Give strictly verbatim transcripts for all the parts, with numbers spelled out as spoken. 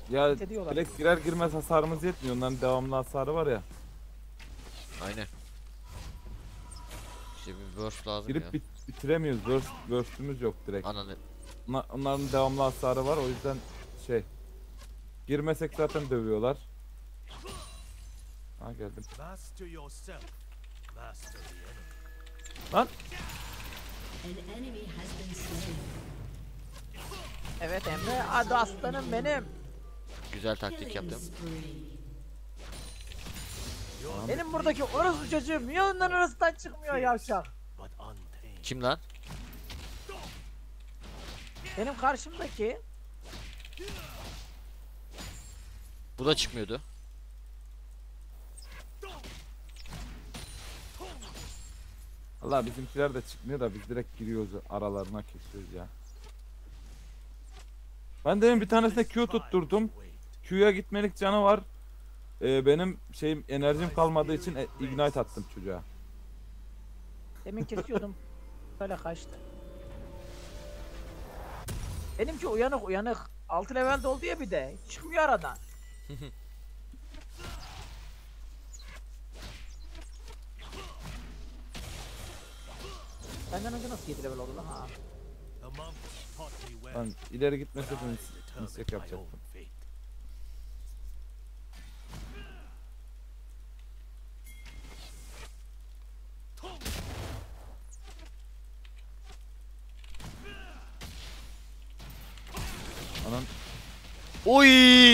Ya ediyorlar. direkt girer girmez hasarımız yetmiyor. Onların devamlı hasarı var ya. Aynen. İşte bir burst lazım Girip ya. bit bitiremiyoruz. Burst, burst'ümüz yok direkt. Ananı. Onlar- Onların devamlı hasarı var. O yüzden şey. Girmesek zaten dövüyorlar. Ha geldim. Master yourself. Master the enemy. Lan. An enemy has been slain. Evet Emre, hadi aslanım benim. Güzel taktik yaptım. Spree. Benim buradaki orospu çocuğu milyonların arasından çıkmıyor yavşak. But untamed. Kim lan? Benim karşımdaki Bu da çıkmıyordu. Allah bizimkiler de çıkmıyor da biz direkt giriyoruz aralarına kesiyoruz ya. Ben demin bir tanesine Q tutturdum. Q'ya gitmelik canı var. Ee, benim şeyim enerjim kalmadığı için e, ignite attım çocuğa. demin kesiyordum. Böyle kaçtı. Benimki uyanık uyanık. altı levelde oldu ya bir de. Çıkmıyor aradan. Benden önce nasıl yedi level oldu lan ha? The monks taught me well. Ben ileri gitmeseydim Determined insek my own yapacaktım. fate. Anan Oy!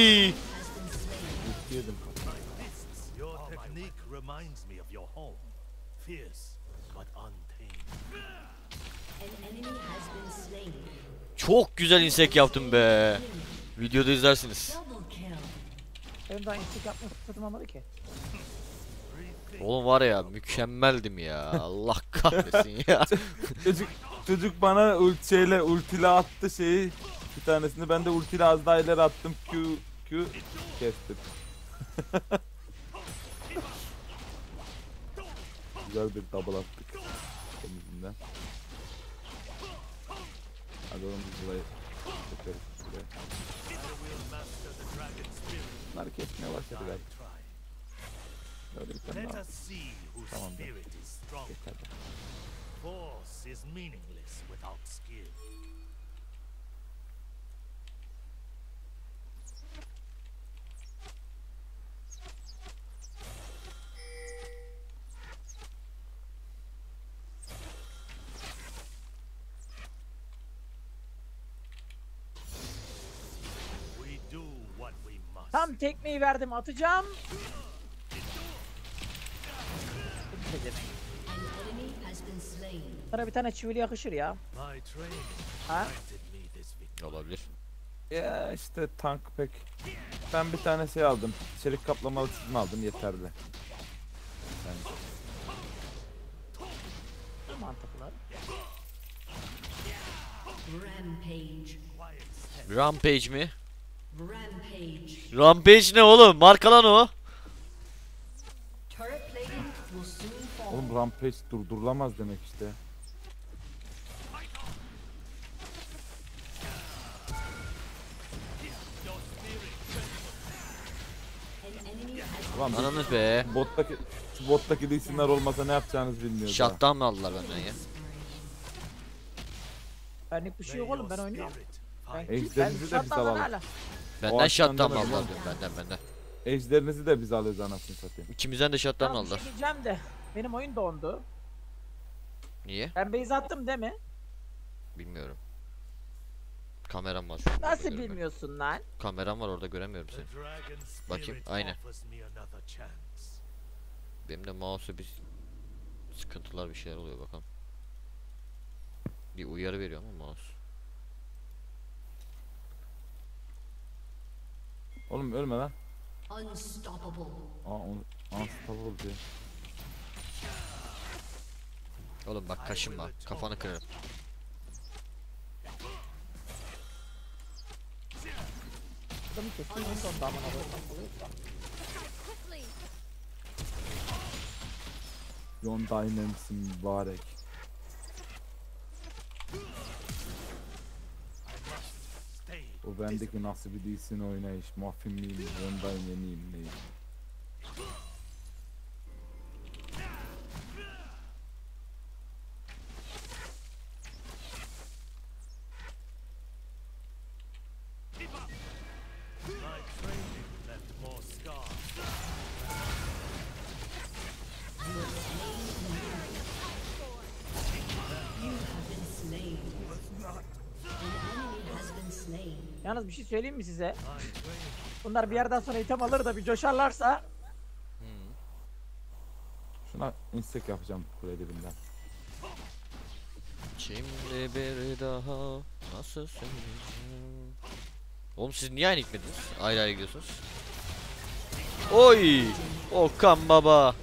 yedim. Your technique reminds me of your home. Fierce, but untamed. An enemy has been slain. Çok güzel insek yaptım be. Videoda izlersiniz. Double kill. Benim daha insek yapma fırsatım olmadı ki. Oğlum var ya mükemmeldim ya. Allah kahretsin ya. Çocuk çocuk bana ult şeyle ultiyle attı şeyi. Bir tanesini ben de ultiyle az daha ileri attım. Q Q kestim. Güzel bir double attık. Temizinden. Hadi oğlum biz burayı çekeriz. Buraya. Bunları kesmeye başladı galiba. Böyle bir tane Let daha us see whose Tamam be. spirit is strong. yeterli. Force is meaningless without skill. We do what we must. Tam tekmeyi verdim atacağım. An enemy has been slain. Sana bir tane çivili yakışır ya. My training Ha? granted me this victory. Olabilir. Ya işte tank pek. Ben bir tane şey aldım. Çelik kaplamalı çizme aldım yeterli. Yani Mantıklı. Rampage. Rampage mi? Rampage. Rampage ne oğlum? Marka lan o. Turret plating will soon fall. oğlum rampage durdurulamaz demek işte. An enemy has Ulan biz Ananız be. bottaki şu bottaki de isimler olmasa ne yapacağınızı bilmiyoruz. ha. Shutdown mı aldılar benden ya? Benlik bir şey yok oğlum ben oynuyorum. Ben, Ejderinizi ben de biz şartlardan alalım. hala. Benden açıdan shutdown mı da aldılar ben- diyorum benden benden. Ejderinizi de biz alıyoruz anasını satayım. İkimizden de shutdown Tamam bir aldılar. şey diyeceğim de. Benim oyun dondu. Niye? Ben base attım değil mi? Bilmiyorum. Kameram var. şurada Nasıl göremiyorum. bilmiyorsun lan? Kameram var orada göremiyorum The seni. dragon Bakayım, spirit aynı. offers me another chance. Benim de mouse'a bir sıkıntılar bir şeyler oluyor bakalım. Bir uyarı veriyor ama mouse. Oğlum ölme lan. unstoppable. Aa onu unstoppable diyor. Oğlum bak kaşınma. Kafanı kırarım. Adamı kestim en sonunda aman Allah'ım. John Dynamics'in mübarek. Stay. O Bu bendeki nasıl bir değilsin oynayış. Muffin miyim? Ondan yeniyim neyim? My training left more scars. You have been slain. An enemy has been slain. Yalnız bir şey söyleyeyim mi size? My training. Bunlar bir yerden sonra item alır da bir coşarlarsa Şuna insek yapacağım kule dibinden. Şimdi bir daha nasıl söyleyeceğim? Oğlum siz niye aynı gitmediniz? Ayrı ayrı gidiyorsunuz. Oy! Okan baba.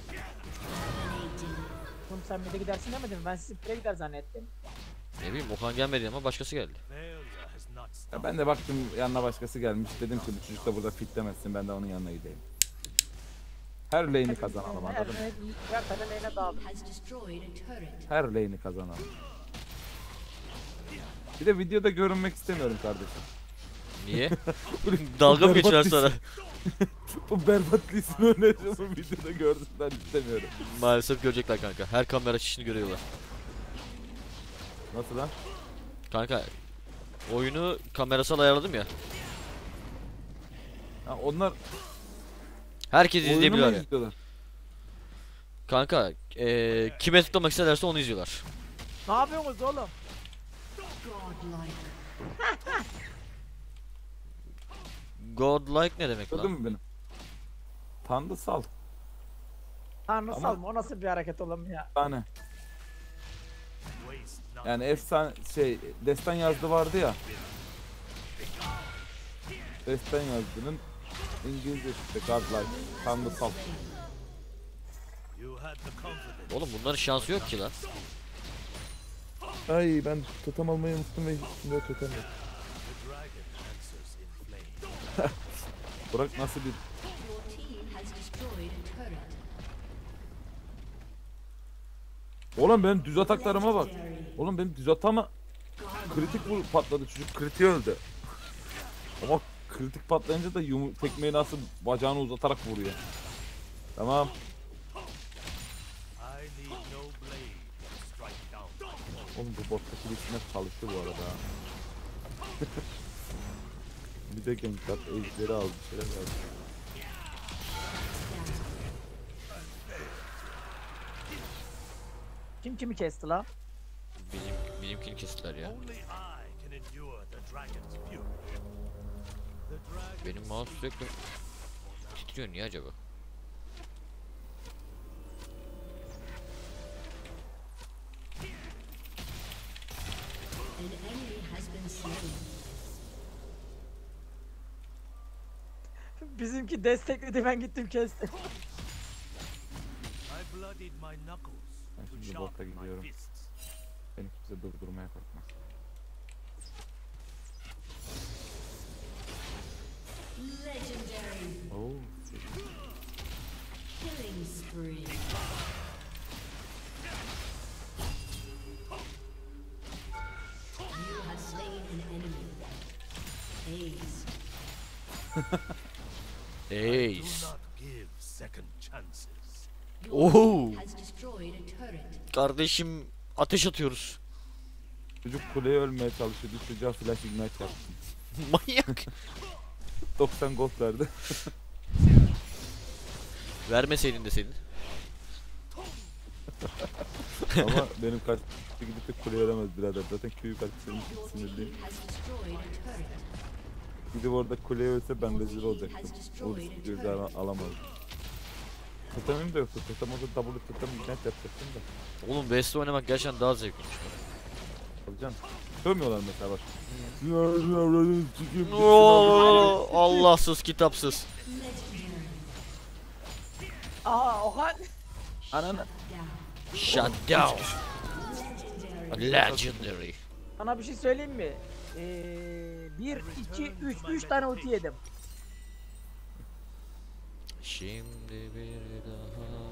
oğlum sen mid'e gidersin demedin mi? Ben sizi pire gider zannettim. Ne bileyim Okan gelmedi ama başkası geldi. Failure has not Ya stopped. ben de baktım yanına başkası gelmiş. Dedim ki bu çocuk da burada fitlemezsin. Ben de onun yanına gideyim. Her lane'i kazanalım Her anladın mı? her tane lane'e dağıldım. Has destroyed a turret. Her lane'i kazanalım. Bir de videoda görünmek istemiyorum kardeşim. Niye? Dalga mı geçiyorlar Berbat sonra? Bu berbat lisin oynayışımı bu videoda görsünler istemiyorum. Maalesef görecekler kanka. Her kamera açışını görüyorlar. Nasıl lan? Kanka oyunu kamerasal ayarladım ya. Ha, onlar Herkes oyunu izleyebiliyor mu yani. izliyorlar? Kanka eee kime tıklamak isterlerse onu izliyorlar. Ne yapıyorsunuz oğlum? Godlike. Godlike ne demek Gördün lan? mü beni? Tanrısal. Tanrısal Ama- mı? O nasıl bir hareket oğlum ya? Tane. Waste not. Yani efsane şey destan yazdı vardı ya. Destan yazdının İngilizce işte Godlike. Tanrısal. You had the confidence. Oğlum bunların şansı yok ki lan. Ay ben totem almayı unuttum ve şimdi totem yok. The dragon answers in flame. Burak nasıl bir Your team has destroyed a turret. Oğlum benim düz ataklarıma bak. Oğlum benim düz atama kritik vur patladı çocuk kritiğe öldü. Ama kritik patlayınca da yum tekmeyi nasıl bacağını uzatarak vuruyor. Tamam. I need no blade to strike down. Oğlum bu bottaki listener çalıştı bu arada. ha. Bir de genç kat ejderi aldı şeyler aldı. Kim kimi kesti la? Benim benimkini kestiler ya. Only I can endure the dragon's fury. The dragon Benim mouse sürekli titriyor niye acaba? An enemy has been slain. Bizimki destekledi ben gittim kestim. I bloodied my knuckles Ben to şimdi bota sharpen my gidiyorum. fists. Beni kimse durdurmaya korkmaz. Legendary. Oo. Killing spree. You have slain an enemy. Ace. Do Ace. not give second chances. Your Oh. team has destroyed a turret. Kardeşim ateş atıyoruz. Çocuk kuleye ölmeye çalışıyordu. Çocuğa flash ignite yaptım. Manyak. doksan gold verdi. Vermeseydin de senin. Ama benim kaç gidip de kuleye ölemez birader. Zaten köyü kaç Your sinirliyim. team has destroyed a turret. Gidip orada kuleye ölse ben rezil olacaktım. O gözü alamazdım. Totemim de yoktu. Totem olsa double totem ignite yapacaktım da. Oğlum West'te oynamak gerçekten daha zevkliymiş. Tabii canım. Sövmüyorlar mesela bak. Oo, Allahsız kitapsız. Aha Okan. Ananı. Down. Shut down. Legendary. Legendary. Sana bir şey söyleyeyim mi? Ee, bir, iki, üç, üç tane ulti yedim. Şimdi bir daha.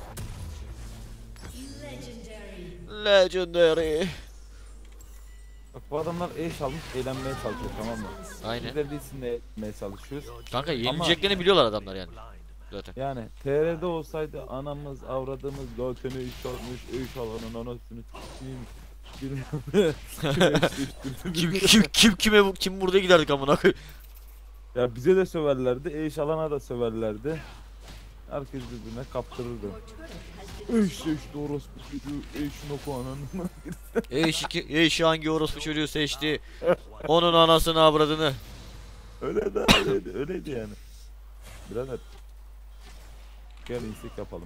Legendary. Legendary. Bak bu adamlar eş almış eğlenmeye çalışıyor, tamam mı? Aynen. Bizler de isimle eğlenmeye çalışıyoruz. Kanka yenileceklerini biliyorlar adamlar yani. Zaten. Yani T R'de olsaydı anamız avradımız götünü iş olmuş, iş alanın anasını s**eyim. Bilmem ne. Kime eşleştirdim. Kim kim kim kime bu- kim burada giderdik amına koyayım. Ya bize de söverlerdi, eş alana da söverlerdi. Herkes birbirine kaptırırdı. Your turret has been Eş eş orospu çocuğu, eş noku ananı. Ey şiki, ey şu hangi orospu çocuğu seçti? Onun anasını avradını. Öyle de öyleydi, öyleydi yani. Birader. Gel insek yapalım.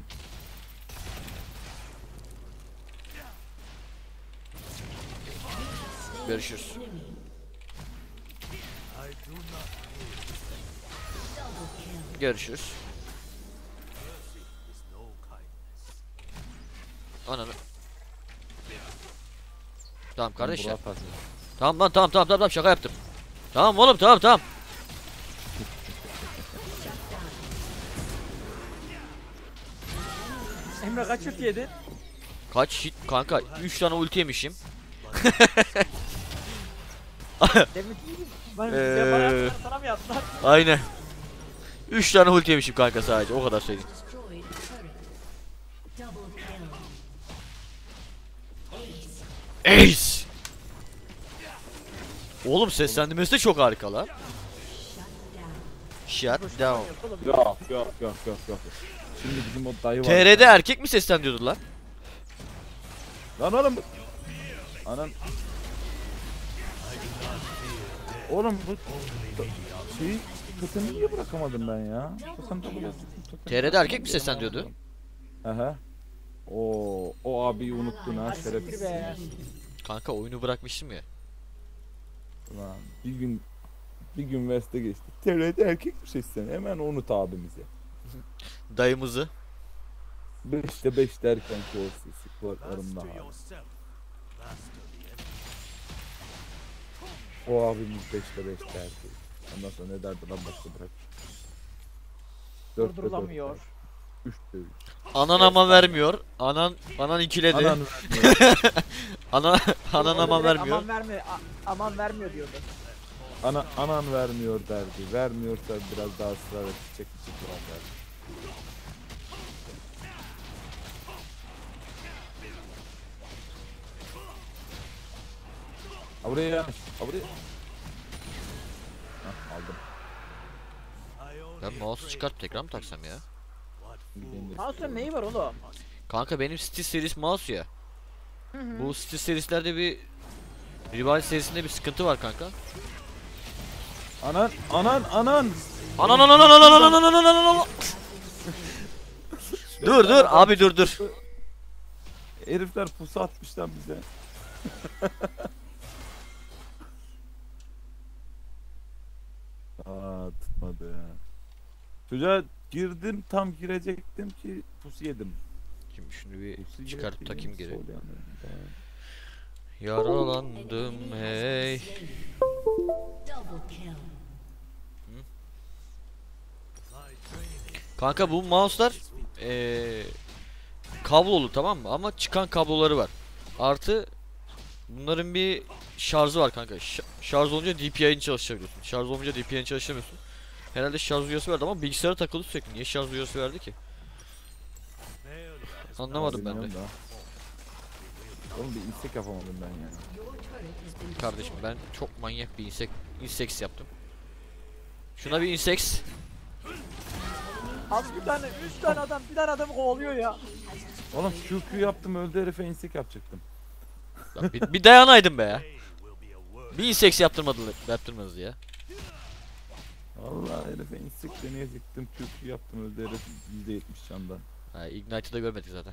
Görüşürüz. enemy. I do not Double kill. Görüşürüz. is no kindness. Ananı. Tamam kardeş ya. Burak atarsın. Tamam lan tamam tamam tamam şaka yaptım. Tamam oğlum tamam tamam. Emre kaç ult yedin? Kaç hit kanka üç tane ulti yemişim. Demin ben Ee, ee... bana yaptılar, sana mı yaptılar? Aynen. üç tane ulti yemişim kanka sadece o kadar söyleyeyim. Destroyed a turret. Double kill. Ace. Ace. Oğlum seslendirmesi de çok harika lan. Shut down. Shut down. Oğlum, Yok yok yok yok yok. Şimdi bizim o dayı var. T R'de erkek mi seslendiriyordu lan? Lan oğlum. Anan. Oğlum bu şeyi totemi niye bırakamadım ben ya? Totem totem totem. T R'de erkek mi seslendiriyordu? Aha. O o abiyi unuttun ha Ay, siktir şerefsiz. be. Kanka oyunu bırakmıştım ya. Ulan bir gün bir gün West'e geçti. T R'de erkek mi seçsen hemen unut abimizi. Dayımızı. beşte beş derken ki o sesi kulaklarımda Master hala. yourself. Master the enemy. O abimiz beşte beş derdi. Ondan sonra ne derdi lan başta bırak. Dörtte dört Durdurulamıyor. derdi. Üçte üç. Anan aman vermiyor. Anan anan ikiledi. Anan Ana anan aman Direkt vermiyor. Aman verme, a- aman vermiyor diyordu. ana anan vermiyor derdi. Vermiyorsa biraz daha ısrar et. Çek çek derdi. Ha buraya yanlış. Ha buraya. Hah, aldım. I only Ben mouse'u pray çıkartıp tekrar mı taksam ya? what Gideyim de- Mouse'un neyi var oğlum? Kanka benim Steel Series mouse ya. Bu Steel Series'lerde bir Rival serisinde bir sıkıntı var kanka. Anan anan anan. Anan anan anan anan anan anan anan anan. Dur dur abi dur dur. Herifler pusu atmış lan bize. Aa tutmadı ya. Çocuğa girdim tam girecektim ki pusu yedim. Şimdi şunu bir Pusu çıkartıp yedim, takayım geri. sol yanımda. Yaralandım hey. Double kill. my training Kanka bu mouse'lar eee kablolu tamam mı? Ama çıkan kabloları var. Artı bunların bir şarjı var kanka. Ş- şarj olunca D P I'ni çalıştırabiliyorsun. Şarj olunca D P I'ni çalıştıramıyorsun. Herhalde şarj uyarısı verdi ama bilgisayara takılı sürekli. Niye şarj uyarısı verdi ki? failure is Anlamadım ben de. Bilmiyorum da. Oğlum bir istek yapamadım ben yani. Your turret has been Kardeşim destroyed. ben çok manyak bir insek inseks yaptım. Şuna bir inseks. Abi bir tane, üç tane adam, bir tane adamı kovalıyor ya. Oğlum Q Q yaptım öldü herife insek yapacaktım. Lan bir, bir dayanaydın be ya. They will be a word. Bir inseks yaptırmadılar, yaptırmadınız ya. Vallahi herife insek deneyecektim Q Q yaptım öldü herif yüzde yetmiş candan. Ha, Ignite'ı görmedik zaten.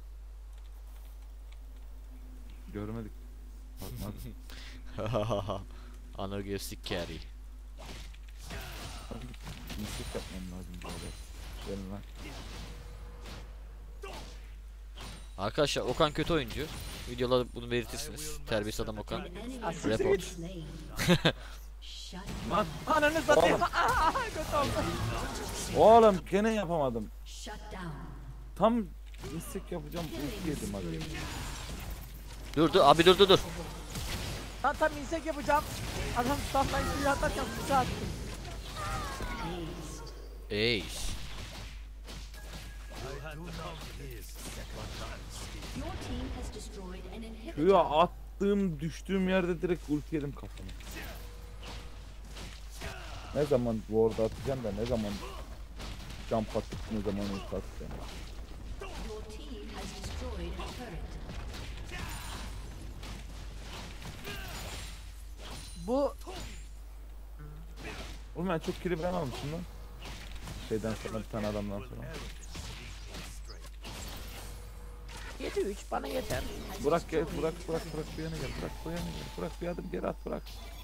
Görmedik. Bakmadık. Analgesik carry. insek yapmam lazım böyle. Gelin lan. Arkadaşlar Okan kötü oyuncu. Videolarda bunu belirtirsiniz. Terbiyesiz adam Okan. An enemy Ah, has siktir been git. slain. Shut Lan Ananı satayım. Aa, kötü oldu. oğlum gene yapamadım. shut down. Tam insek yapacağım ulti yedim hadi. Dur dur abi dur dur dur. Lan tam insek yapacağım. Adam staff'tan suyu atarken suyu attım. Ace. I had to come here to set my mind still. Your team has destroyed an inhibitor. Şuraya attığım düştüğüm yerde direkt ulti yedim kafama. Ne zaman ward atacağım da ne zaman jump atıp ne zaman ulti atacağım. Your team has destroyed a turret. Bu Oğlum ben çok kili ben almışım lan. Şeyden sonra bir tane adamdan sonra. yedi üç bana yeter. Bırak gel, bırak bırak bırak bir yana gel, bırak bir yana gel, bırak bir adım geri at, bırak.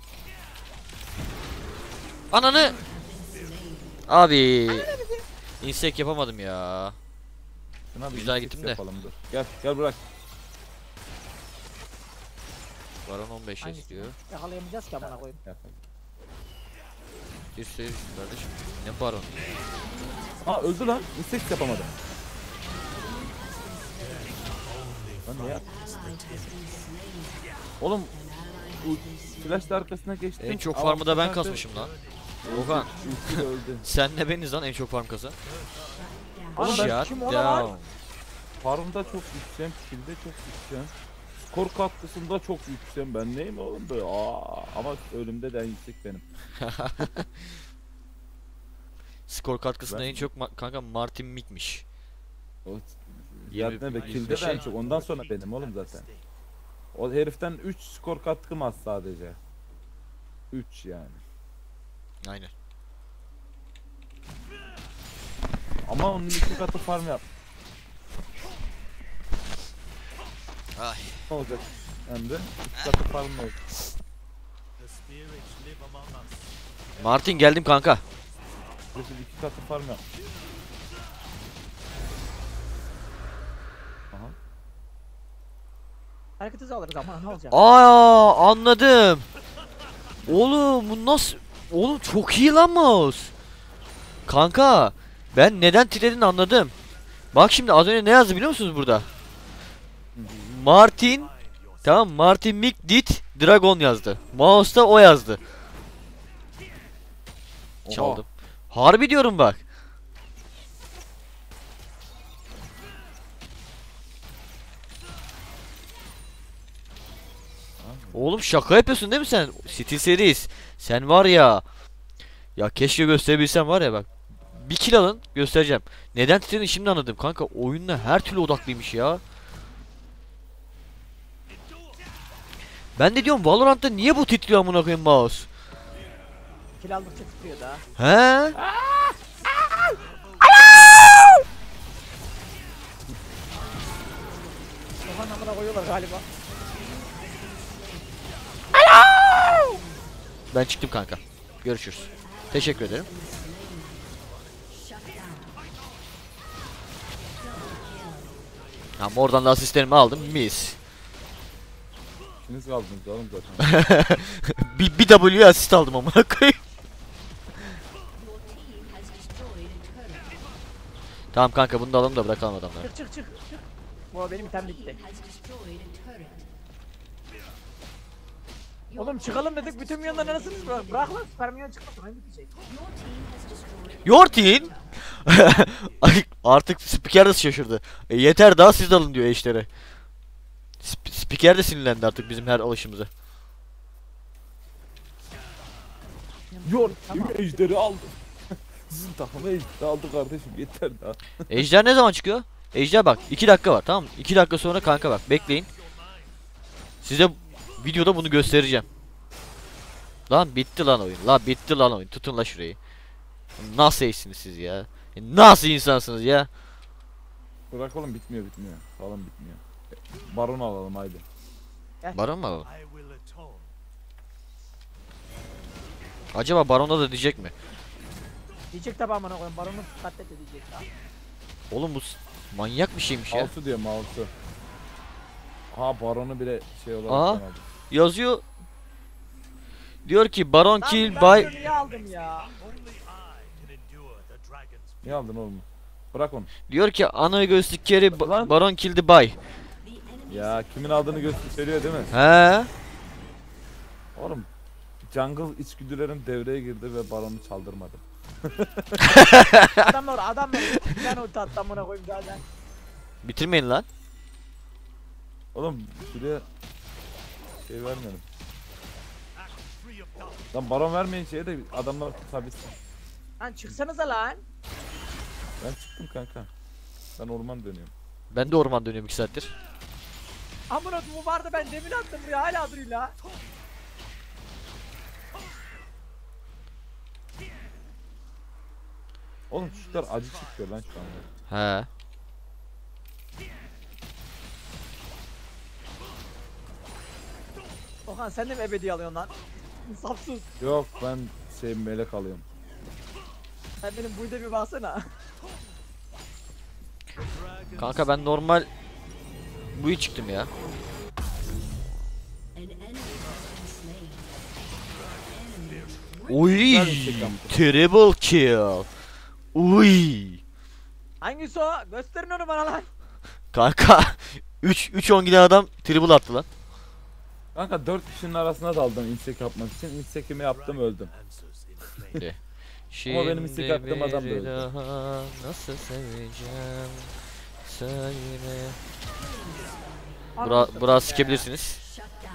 Ananı. Abi. insek yapamadım ya. Şuna bir Güzel insek gittim de. yapalım, dur. Gel gel bırak. Baron on beş Hangisi? istiyor. Yakalayamayacağız ki amına koyayım. Gel. Bir sürü kardeşim. Ne baron? Aa öldü lan. Insek yapamadı. Lan ne yap? Oğlum bu flash arkasına geçtim. En çok ama farmı da ben bu sefer de kasmışım lan. Okan. ulti de öldü. Sen ne beniz lan en çok farm kasa? Oğlum ben Shut kim ona lan? down. Farmda çok yükseğim, skill'de çok yükseğim. Skor katkısında çok yükseğim. Ben neyim oğlum böyle? Aa, ama ölümde de en yüksek benim. Skor katkısında Ben- en çok ma- kanka Martin Mick'miş. O Yirmi- zaten ve yirmi kill'de de en beşe- çok. Ondan sonra benim oğlum zaten. O heriften üç skor katkım az sadece. üç yani. Aynen. Ama onun iki katı farm yap. Ay. Ne olacak? Hem de iki katı farm olacak. The spirits live among us. Martin geldim kanka. Birisi iki katı farm yap. Aha. Hareket hızı alırız ama ne olacak? Aa anladım. Oğlum bu nasıl? Oğlum çok iyi lan mouse. Kanka ben neden titredin anladım. Bak şimdi az önce ne yazdı biliyor musunuz burada? Martin tamam Martin Mick dit Dragon yazdı. Mouse'da o yazdı. Oha. Çaldım. Harbi diyorum bak. Oğlum şaka yapıyorsun değil mi sen? Steel Series. Sen var ya. Ya keşke gösterebilsem var ya bak. Bir kill alın göstereceğim. Neden titrediğini şimdi anladım kanka. Oyunla her türlü odaklıymış ya. Ben de diyorum Valorant'ta niye bu titriyor amına koyayım mouse? Kill aldıkça titriyor daha. He? Kafanın amına koyuyorlar galiba. Ben çıktım kanka. Görüşürüz. Teşekkür ederim. Tamam oradan da asistlerimi aldım. Mis. İkiniz kaldınız oğlum zaten. bir, bir W asist aldım amına koyayım. Your team has destroyed a turret. Tamam kanka bunu da alalım da bırakalım adamları. Çık çık çık çık. Bu benim item bitti. Has destroyed a turret. Oğlum çıkalım dedik bütün milyonlar arasınız bırak. Bırak lan süper milyon çıkmasın. Hangi bitecek? Your team has destroyed Your team. Ay, artık spiker de şaşırdı. E, yeter daha siz de alın diyor eşlere. Sp spiker de sinirlendi artık bizim her alışımıza. Yor, Tamam. ejderi aldı. Sizin takımı ejderi aldı kardeşim, yeter daha. Ejder ne zaman çıkıyor? Ejder bak iki dakika var tamam mı? iki dakika sonra kanka bak bekleyin. Size videoda bunu göstereceğim. Lan bitti lan oyun. La bitti lan oyun. Tutun la şurayı. Nasıl eşsiniz siz ya? E, Nasıl insansınız ya? Bırak oğlum, bitmiyor bitmiyor. Falan bitmiyor. Baron alalım haydi. Baron mu alalım? I will atone. Acaba Baron'da da diyecek mi? Diyecek tabi amına koyayım. Baronu katlet diyecek daha. Oğlum bu s- manyak bir şeymiş ya. Mouse'u diyor mouse'u. Ha Baron'u bile şey olarak Aa. aldı. Yazıyor. Diyor ki Baron Lan kill ben by bunu niye aldım ya? Only I can endure the dragon's Niye aldın oğlum? Bırak onu. diyor ki ana göğüslük carry ba- Lan. Baron killed by. Ya kimin aldığını göster söylüyor değil mi? He? Oğlum jungle içgüdülerim devreye girdi ve baronu çaldırmadı. Adamlar adamlar bir tane ulti attı amına koyayım zaten. Bitirmeyin lan. Oğlum şuraya şey vermedim. Free of doubt. Lan baron vermeyin şeye de adamlar tutabilsin. Lan çıksanıza lan. Ben çıktım kanka. Ben orman dönüyorum. Ben de orman dönüyorum iki saattir. Amına bu vardı ben demin attım buraya hala duruyor la. Oğlum çocuklar acı çıkıyor lan şu anda. He. Okan sen de mi ebedi alıyorsun lan? İnsafsız. Yok ben şey melek alıyorum. Sen benim buyda bir baksana. Kanka ben normal buyu çıktım ya. An enemy has been slain. Uy, Güzel bir şey yaptın. triple kill. Uy. Hangisi o? Gösterin onu bana lan. Kanka üç üç on giden adam triple attı lan. Kanka dört kişinin arasına daldım insek yapmak için. İnsekimi yaptım öldüm. Answers in flame. Şimdi Ama benim istek attığım adam da bir öldü. daha nasıl seveceğim söyle. Bura, burası sikebilirsiniz. Shut down.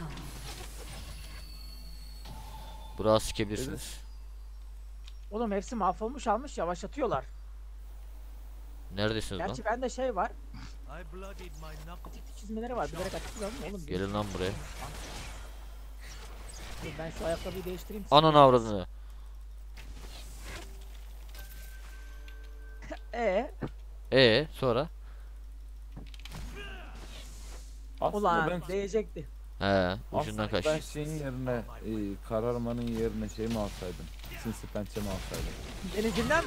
Burası sikebilirsiniz. Oğlum hepsi mahvolmuş almış yavaşlatıyorlar. Neredesiniz lan? Gerçi bende şey var. I bloodied my knuckles. Atikli çizmeleri var. Bilerek atikli aldım oğlum. Gelin lan buraya. Dur, ben şu ayakkabıyı değiştireyim. Ananı avradını. Ee, Ee sonra? Aslında ulan ben, değecekti. He, ucundan aslında kaç. ben şeyin yerine e, kararmanın yerine şey mi alsaydım? Sinsi pençe mi alsaydım? Benimkinden mi?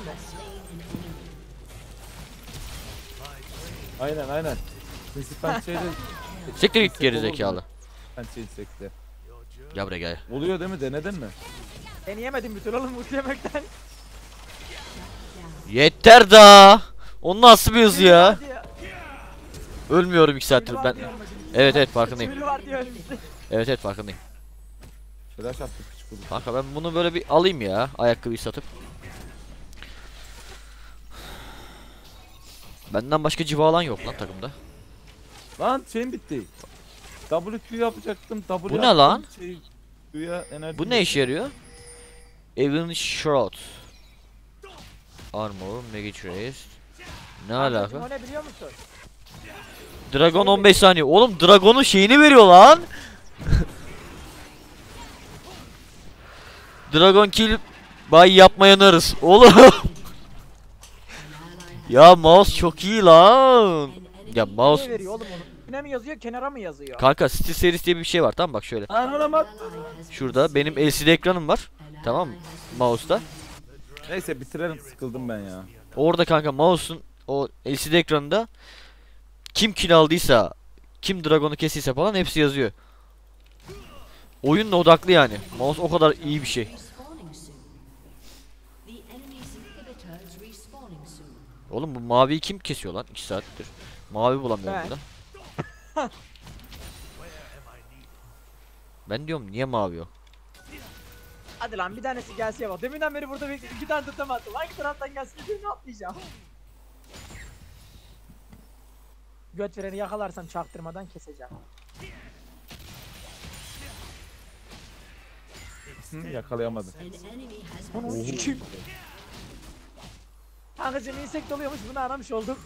Aynen aynen. Sinsi pençeyle Siktir git insek geri olur mu? zekalı. Pençe insekle. Gel buraya gel. Oluyor değil mi? Denedin mi? Ben yemedim bütün oğlum ulti yemekten. Yeter da. O nasıl bir hız ya? Hadi ya. Ölmüyorum iki saattir Çivili ben. var diye ölmedim. Evet evet farkındayım. Çivili var diye ölmüştüm. Evet evet farkındayım. Flash attı küçük kudu. Kanka ben bunu böyle bir alayım ya. Ayakkabıyı satıp. Benden başka civa alan yok lan takımda. Lan şeyim bitti. W Q yapacaktım. W Bu ne yaptım, lan? Şey, Q'ya enerji Bu ne işe yarıyor? Evin Shroud. Armor, Mega Trace. Ne Arkadaşım, alaka? o ne biliyor musun? Dragon on beş saniye. Oğlum Dragon'un şeyini veriyor lan. Dragon kill bay yapmayanarız. Oğlum. Ya mouse çok iyi lan. Ya Ne mouse veriyor oğlum onu? Üne mi yazıyor kenara mı yazıyor? kanka Steel Series diye bir şey var tamam bak şöyle. Ananı bak. Şurada benim L C D ekranım var. Tamam mı? Mouse'da. Neyse bitirelim sıkıldım ben ya. Orada kanka mouse'un o L C D ekranında kim kill aldıysa, kim Dragon'u kestiyse falan hepsi yazıyor. Oyunla odaklı yani. Mouse o kadar iyi bir şey. Respawning soon. The enemy's inhibitor is respawning soon. Oğlum bu maviyi kim kesiyor lan iki saattir? Mavi bulamıyorum Ben. burada. Ben diyorum niye mavi o? Hadi lan bir tanesi gelsin ya bak. Deminden beri burada bir, iki tane tutamadım. Hangi taraftan gelsin birini atlayacağım. Göt vereni yakalarsam çaktırmadan keseceğim. Hı, yakalayamadım. An enemy has Onu been sikeyim. Kankacım insek doluyormuş bunu aramış olduk.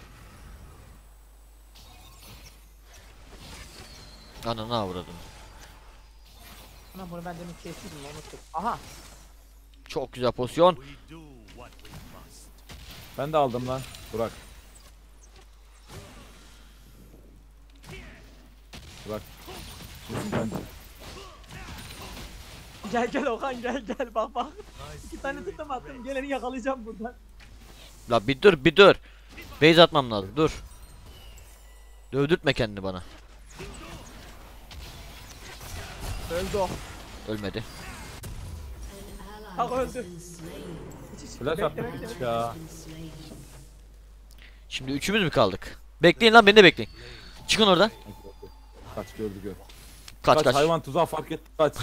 Ananı avradım. Ana bunu ben demin kestiydim unuttum. Aha. Çok güzel pozisyon. We do what we must. Ben de aldım lan. Burak. Burak. Sinsi pençe. Gel gel Okan gel gel bak bak. İki tane tutam attım geleni yakalayacağım buradan. La bir dur bir dur. Base atmam lazım dur. Dövdürtme kendini bana. Öldü o. Ölmedi. Bak has öldü. been slain. Hiç hiç Flash bekle, attı bekle, küçük bekle. ya. Been slain. Şimdi üçümüz mü kaldık? Bekleyin lan beni de bekleyin. Çıkın oradan. Kaç gördü gör. Kaç Kaç, kaç. hayvan tuzağı fark etti kaç.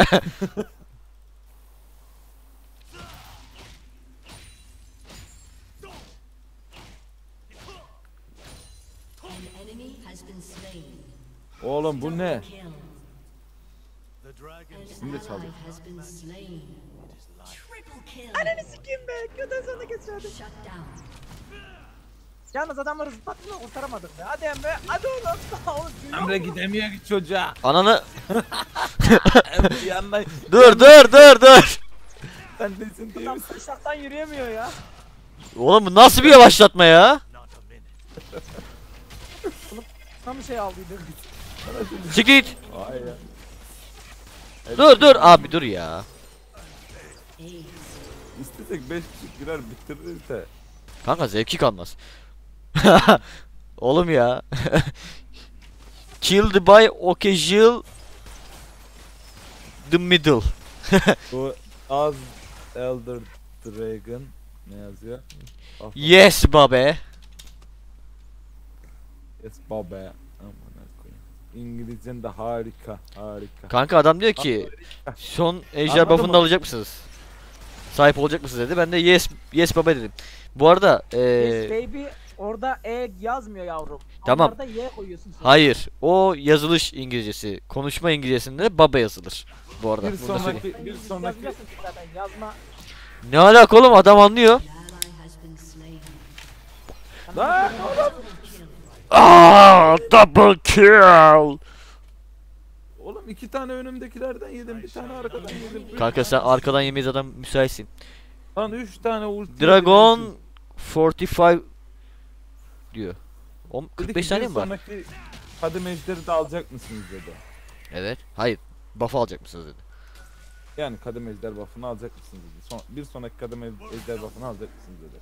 An enemy has been slain. Oğlum bu ne? Kill. The dragon An Şimdi çaldı. ally has been slain. Triple kill. Ananı sikeyim be. Kötü sana geçerdim. Shut down. Yalnız adamları zıplattığında kurtaramadım ya. Hadi Emre. Hadi oğlum. Oğlum duyuyor Emre musun? gidemiyor ki çocuğa. Ananı Emre yanına. dur dur dur dur. Sen nesin değil Adam misin? taşaktan yürüyemiyor ya. Oğlum bu nasıl bir yavaşlatma ya? not a minute. Tam bir şey aldıydı. Çık git. Vay ya. Dur dur abi dur ya. Ace. İstesek beş kişi girer bitiririz de. Kanka zevki kalmaz. Oğlum ya. Killed by occasional the middle. Bu Az Elder Dragon ne yazıyor? Ah, Yes babe. Yes babe. Aman koyayım. İngilizcen de harika, harika. Kanka adam diyor ki son ejder Anladın buff'ını mı? da alacak mısınız? Sahip olacak mısınız dedi. Ben de yes yes baba dedim. Bu arada Yes eee baby orada E yazmıyor yavrum. Tamam. Onlarda Y koyuyorsun sen. hayır. O yazılış İngilizcesi. Konuşma İngilizcesinde baba yazılır. Bu arada. Bir bunu da söyleyeyim. sonraki, bir İngilizce sonraki yazacaksın zaten yazma. Ne alaka oğlum adam anlıyor. An ally has been slain. Lan Triple kill. Aa, double kill. oğlum iki tane önümdekilerden yedim, bir tane arkadan yedim. Üç Kanka sen tane- arkadan yemeyiz adam müsaitsin. Lan üç tane ulti. Dragon yedim. kırk beş diyor. O Dedi kırk ki, beş saniye bir mi var? sonraki kadim ejderi de alacak mısınız dedi. Evet. Hayır. Buff alacak mısınız dedi. Yani kadim ejder buff'ını alacak mısınız dedi. Son, bir sonraki kadim ejder buff'ını alacak mısınız dedi.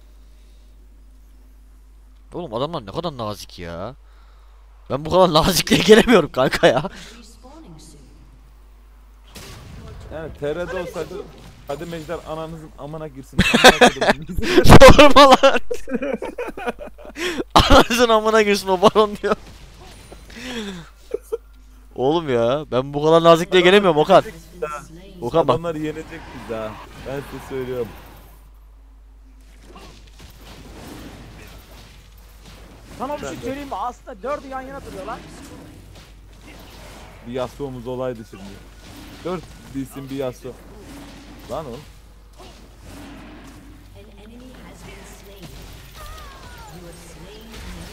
Oğlum adamlar ne kadar nazik ya. Ben bu kadar nazikliğe gelemiyorum kanka ya. Respawning soon. Yani T R'de olsaydı kadim ejder ananızın amına girsin. amına koydum. Sorma lan. Anasın amına girsin o baron diyor. Oğlum ya ben bu kadar nazikliğe gelemiyorum Okan. Has been slain. Okan bak. Adamlar yenecek bizi ha. Ben size söylüyorum. Sana bir şey söyleyeyim mi? Aslında dördü yan yana duruyor lan. Bir Yasuo'muz olaydı şimdi. Dört bilsin bir Yasuo. Lan oğlum. An enemy has been slain. You have slain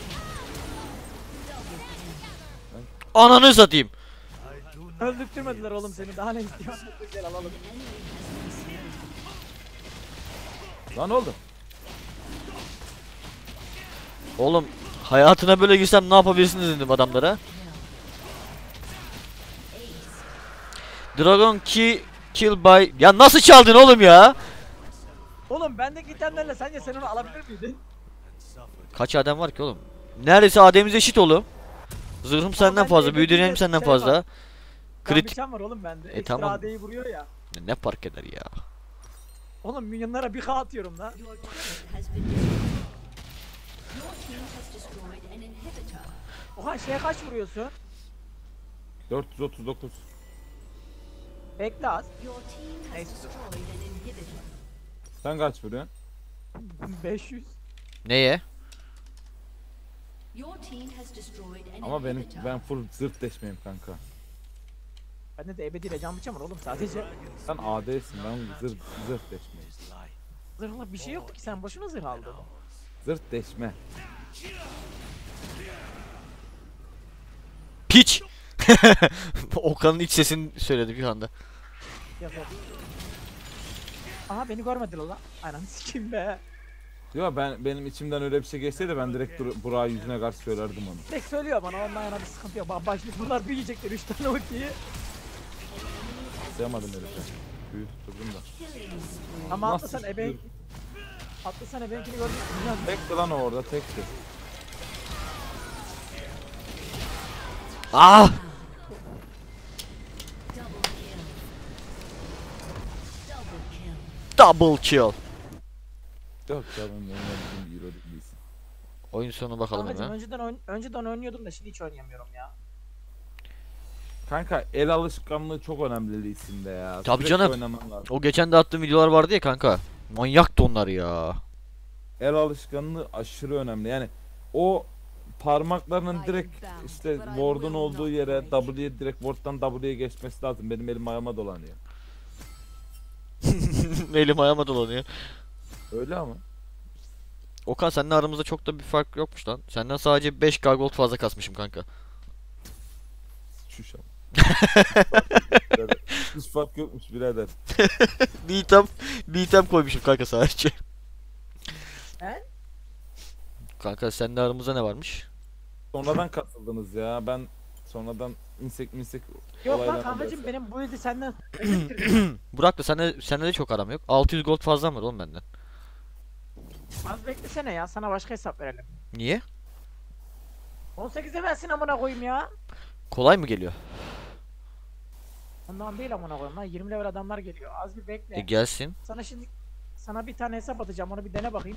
an enemy. Double kill. Ananı satayım. I do not Öldürtmediler oğlum seni. Daha ne istiyorsun? Gel alalım. Enemy has been slain. Lan oldu. Oğlum hayatına böyle girsem ne yapabilirsiniz dedim adamlara. Dragon ki kill by... Ya nasıl çaldın oğlum ya? Oğlum bendeki itemlerle sence sen onu alabilir miydin? Kaç adam var ki oğlum? Neredeyse ademimiz eşit oğlum. Zırhım senden bende fazla, ebedi büyü direncim bir senden şey fazla. var. Kritik Kritik. var oğlum bende. E, Ekstra tamam. A D'yi vuruyor ya. ne fark eder ya? Oğlum minyonlara bir K atıyorum lan. Your turret has been destroyed. Your team has destroyed an inhibitor. Oha şeye kaç vuruyorsun? dört yüz otuz dokuz. Bekle az. Your team has Neyse. destroyed an inhibitor. Sen kaç vuruyorsun? beş yüz. Neye? Your team has destroyed an Ama benim inhibitor. ben full zırt deşmeyim kanka. Bende de ebediyle can bıçağım var oğlum sadece. Sen A D'sin, ben zırt zırt deşmeyim. Zırhlı bir şey yoktu ki sen boşuna zırh aldın. Zırt deşme. Piç! Okan'ın iç sesini söyledi bir anda. Yapar. Aha beni görmediler lan. Ananı sikeyim be. Yo ben benim içimden öyle bir şey geçseydi ben direkt Dur- Burak'ın yüzüne karşı söylerdim onu. Direkt söylüyor bana ondan yana bir sıkıntı yok. Bak başlık bunlar bir yiyecekler üç tane ultiyi. Sevmedim herife. Büyü tuturdum da. Ama Nasıl atlasan ebeğin... sıkıntı? Atlasan ebeğinkini gördün mü? Tekti lan o orada tekti. Ah! Double kill. Double kill. Yok canım benim bizim Euro değilsin. Oyun sonu bakalım Kankacım hemen. önceden, oyn önceden oynuyordum da şimdi hiç oynayamıyorum ya. Kanka el alışkanlığı çok önemli Lee Sin'de ya. Tabii Sürekli canım. oynaman lazım. O geçen de attığım videolar vardı ya kanka. Manyaktı onlar ya. El alışkanlığı aşırı önemli. Yani o parmaklarının direkt işte ward'un olduğu yere W'ye direkt ward'dan W'ye geçmesi lazım. Benim elim ayağıma dolanıyor. Elim ayağıma dolanıyor. Öyle ama. Okan seninle aramızda çok da bir fark yokmuş lan. Senden sadece beş K gold fazla kasmışım kanka. Şuş ama. Birader, hiç fark yokmuş birader. Bir item, bir item koymuşum kanka sadece. He? Kanka seninle aramızda ne varmış? Sonradan katıldınız ya. Ben sonradan insek minsek Yok lan olaylardan kankacım bahsedeyim. benim bu ilde senden özür dilerim. Burak da sende, sende de çok aram yok. altı yüz gold fazla var oğlum benden. Az beklesene ya sana başka hesap verelim. Niye? on sekize versin amına koyayım ya. Kolay mı geliyor? Ondan değil amına koyayım lan yirmi level adamlar geliyor. Az bir bekle. E gelsin. Sana şimdi sana bir tane hesap atacağım onu bir dene bakayım.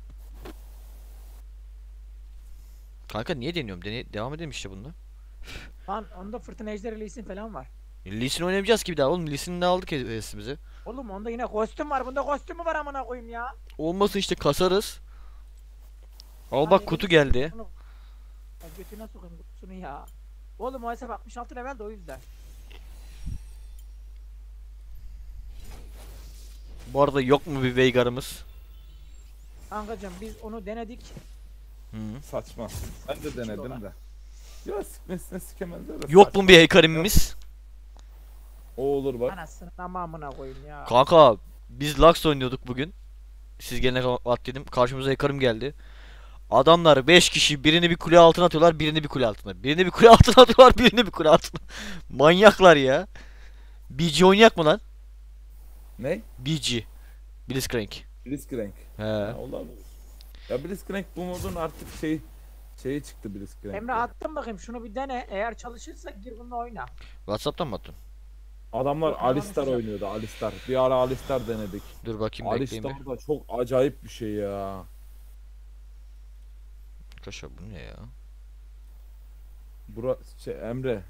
Kanka niye deniyorum? Dene devam edelim işte bunda. Lan onda fırtına ejderi Lee falan var. Lee Sin oynamayacağız ki bir daha oğlum. Lee Sin'i ne aldık hevesimizi? Oğlum onda yine kostüm var. Bunda kostümü var amına koyayım ya. Olmasın işte kasarız. Al Lan bak elini kutu geldi. Bunu... Ya götüne sokayım kutusunu ya. Oğlum o hesap altmış altı level de o yüzden. Bu arada yok mu bir Veigar'ımız? Kankacım biz onu denedik. Hı. Saçma. Ben de dolar. denedim de. Ya sikmesine sikemezler de. Yok saçma. mu bir Heykarim'imiz? O olur bak. Anasını tamamına koyayım ya. Kanka biz Lux oynuyorduk bugün. Siz gelene kadar at dedim. Karşımıza Heykarim geldi. Adamlar beş kişi birini bir kule altına atıyorlar, birini bir kule altına. Birini bir kule altına atıyorlar, birini bir kule altına. Manyaklar ya. B G oynayak mı lan? Ne? B G. Blitzcrank. Blitzcrank. He. Ha, olabilir. Ya Blitzcrank bu modun artık şey şeyi çıktı Blitzcrank. Emre attım bakayım şunu bir dene. Eğer çalışırsa gir bununla oyna. WhatsApp'tan mı attın? Adamlar Yok, Alistar yanlış oynuyordu Alistar. Bir ara Alistar denedik. Dur bakayım bekleyeyim Alistar bir. da çok acayip bir şey ya. Arkadaşlar bu ne ya? Bura şey Emre.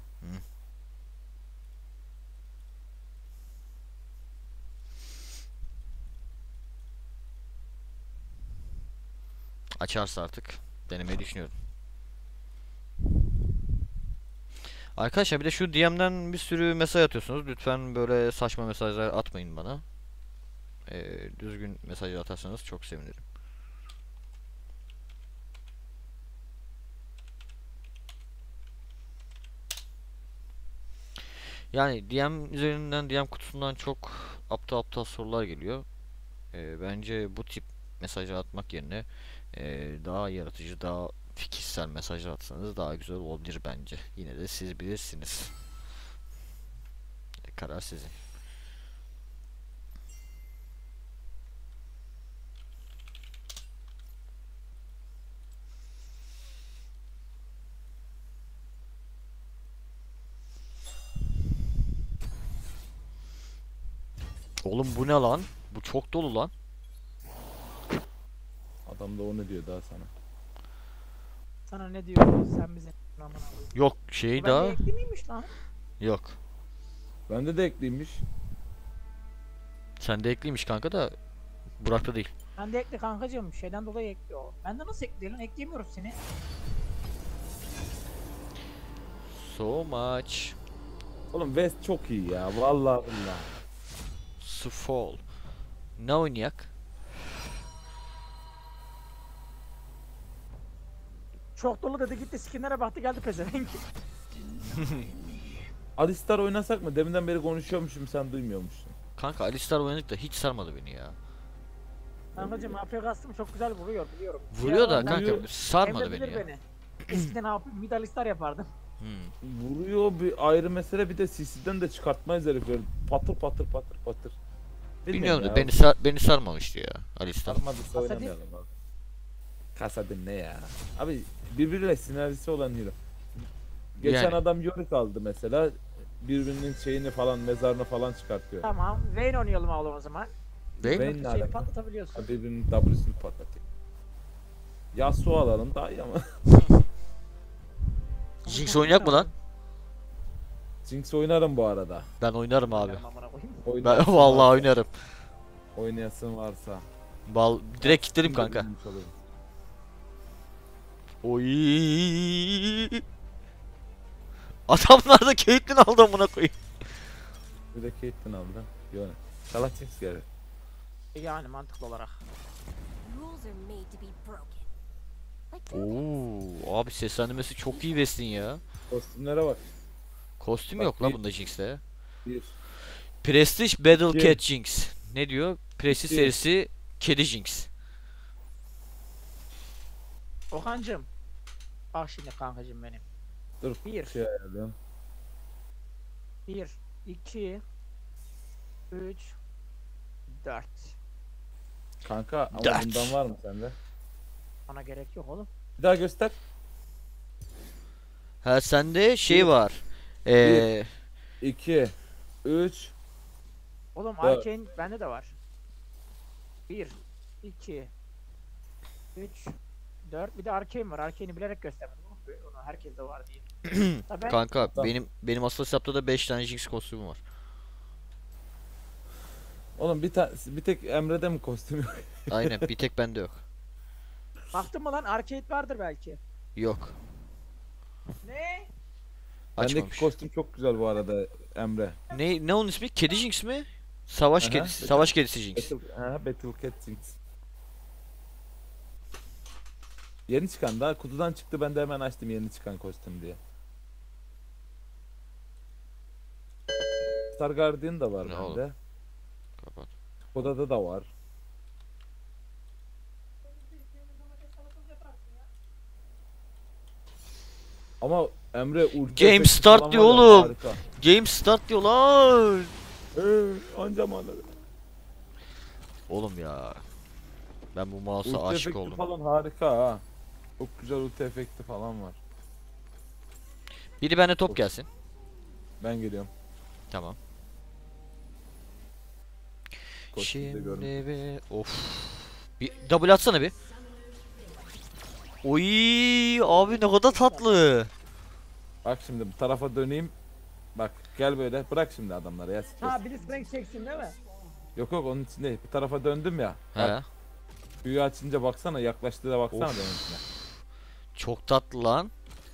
Açarsa artık denemeyi düşünüyorum. Arkadaşlar bir de şu D M'den bir sürü mesaj atıyorsunuz. Lütfen böyle saçma mesajlar atmayın bana. Ee, düzgün mesaj atarsanız çok sevinirim. Yani D M üzerinden D M kutusundan çok aptal aptal sorular geliyor. Ee, bence bu tip mesajı atmak yerine ee, daha yaratıcı, daha fikirsel mesajlar atsanız daha güzel olabilir bence. Yine de siz bilirsiniz. Karar sizin. Oğlum bu ne lan? Bu çok dolu lan. Adam da onu diyor daha sana. Sana ne diyor sen bize amına koyayım. Yok şey Bu daha. bende ekli miymiş lan? Yok. Bende de ekliymiş. Sende ekliymiş kanka da Burak'ta değil. Bende ekli kankacığım şeyden dolayı ekliyor. Bende nasıl ekliyor lan ekleyemiyoruz seni. So much. Oğlum West çok iyi ya. Vallahi billahi. Sufol. Ne oynayak? Çok dolu dedi gitti skinlere baktı geldi pezevenk. Alistar oynasak mı? Deminden beri konuşuyormuşum sen duymuyormuşsun. Kanka Alistar oynadık da hiç sarmadı beni ya. Kankacığım A P kastım çok güzel vuruyor biliyorum. Vuruyor da Ya, kanka vuruyor. sarmadı Emre beni bilir ya. beni. Eskiden A P midalistar yapardım. Hmm. Vuruyor bir ayrı mesele, bir de C C'den de çıkartmayız herifleri. Patır patır patır patır. Bilmiyorum da ya. beni sar beni sarmamıştı ya Alistar. Sarmadıysa Kasadin. oynamayalım abi. Kasadin ne ya? Abi birbiriyle sinerjisi olan hero. Geçen Yani. adam Yorick aldı mesela. Birbirinin şeyini falan, mezarını falan çıkartıyor. Tamam Vayne oynayalım oğlum o zaman. Değil mi? Vayne ne Şeyi alaka? patlatabiliyorsun. Ha, birbirinin W'sunu patlatıyor. Yasuo alalım daha iyi ama. Jinx oynayak mı lan? Jinx oynarım bu arada. Ben oynarım abi. Benim amına koyayım. Ben Oynayasın vallahi varsa- oynarım. Oynayasın varsa. Bal direkt kilitledim Şimdi kanka. bilmiş olurum. Oy. Adamlar da Caitlyn aldı amına koyayım. Bir de Caitlyn aldı. Yani. Salah Jinx geldi. Yani mantıklı olarak. Rules are made to be broken. Like Oo, abi seslendirmesi çok iyi West'in ya. Kostümlere bak. Kostüm Bak, yok la bir- bunda Jinx'te. Bir. Prestige Battle İki. Cat Jinx. Ne diyor? Prestige İki. serisi Kedi Jinx. Okan'cım. Bak şimdi kankacım benim. Dur. Bir. Şey ayarlıyorum. Bir, iki, üç, dört. Kanka ama Dert. bundan var mı sende? Ona gerek yok oğlum. Bir daha göster. Ha sende şey Bir. var. Ee, iki. üç. Oğlum Evet. Arcane bende de var. Bir, iki, üç, dört. Bir de Arcane var. Arcane'i bilerek göstermedim. Onu herkes de var diye. Ha ben kanka Tamam. benim benim asıl hesapta da beş tane Jinx kostümüm var. Oğlum bir tane bir tek Emre'de mi kostüm yok? Aynen bir tek bende yok. baktım mı lan Arcade vardır belki. Yok. Ne? Bendeki Açmamış. kostüm çok güzel bu arada Emre. Ne ne onun ismi? Kedi Jinx mi? Savaş Aha, kedisi. Battle- Savaş kedisi Jinx. Battle, ha, Battle Cat Jinx. Yeni çıkan daha kutudan çıktı, ben de hemen açtım yeni çıkan kostüm diye. Star Guardian da var Ne bende. oğlum? Kapat. Kodada da var. Ama Emre ulti Game efekti start falan diyor var ya, oğlum. harika. Game start diyorlar. Ee, anca mı anladın? Oğlum ya. Ben bu mouse'a Ulti aşık efekti oldum. falan harika ha. Çok güzel ulti efekti falan var. Biri bende top gelsin. Ben geliyorum. Tamam. Kostümde Şimdi görün. be of. Bir double atsana bir. Oy abi ne kadar tatlı. Bak şimdi bu tarafa döneyim. Bak gel böyle, bırak şimdi adamları ya. stres. Ha Blitzcrank çeksin değil mi? Yok yok onun için değil. Bu tarafa döndüm ya. He. Bak, büyü açınca baksana, yaklaştığında baksana Of. benimkine. Çok tatlı lan.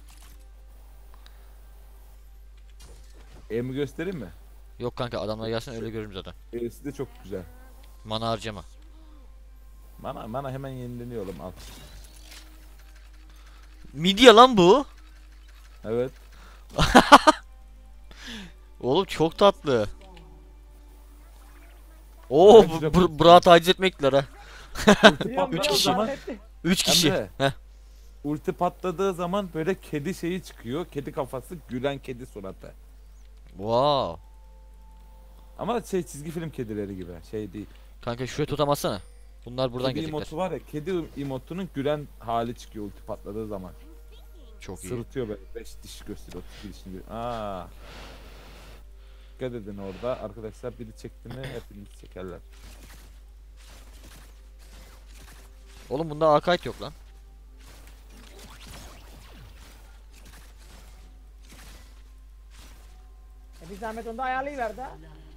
E'mi göstereyim mi? Yok kanka adamlar gelsin öyle görürüm zaten. E'si de çok güzel. Mana harcama. Bana bana hemen yenileniyor oğlum, al. Midya lan bu. Evet. Oğlum çok tatlı. Oo Bence de bu çok- Bra taciz etmekler ha. Ulti Biliyorum, patladığı biliyorum, zaman, zannetti. üç kişi. Emre. Heh. ulti patladığı zaman böyle kedi şeyi çıkıyor. Kedi kafası, gülen kedi suratı. Wow. Ama şey, çizgi film kedileri gibi, şey değil. Kanka şuraya totem atsana. Bunlar buradan Kedi gelecekler. emotu var ya, kedi emotunun gülen hali çıkıyor ulti patladığı zaman. Çok iyi. Sırıtıyor böyle, beş diş gösteriyor, otuz dişini gö- Aa. Dikkat edin orada arkadaşlar, biri çekti mi hepiniz çekerler. Oğlum bunda arcade yok lan. E bir zahmet onu da ayarlayıver de.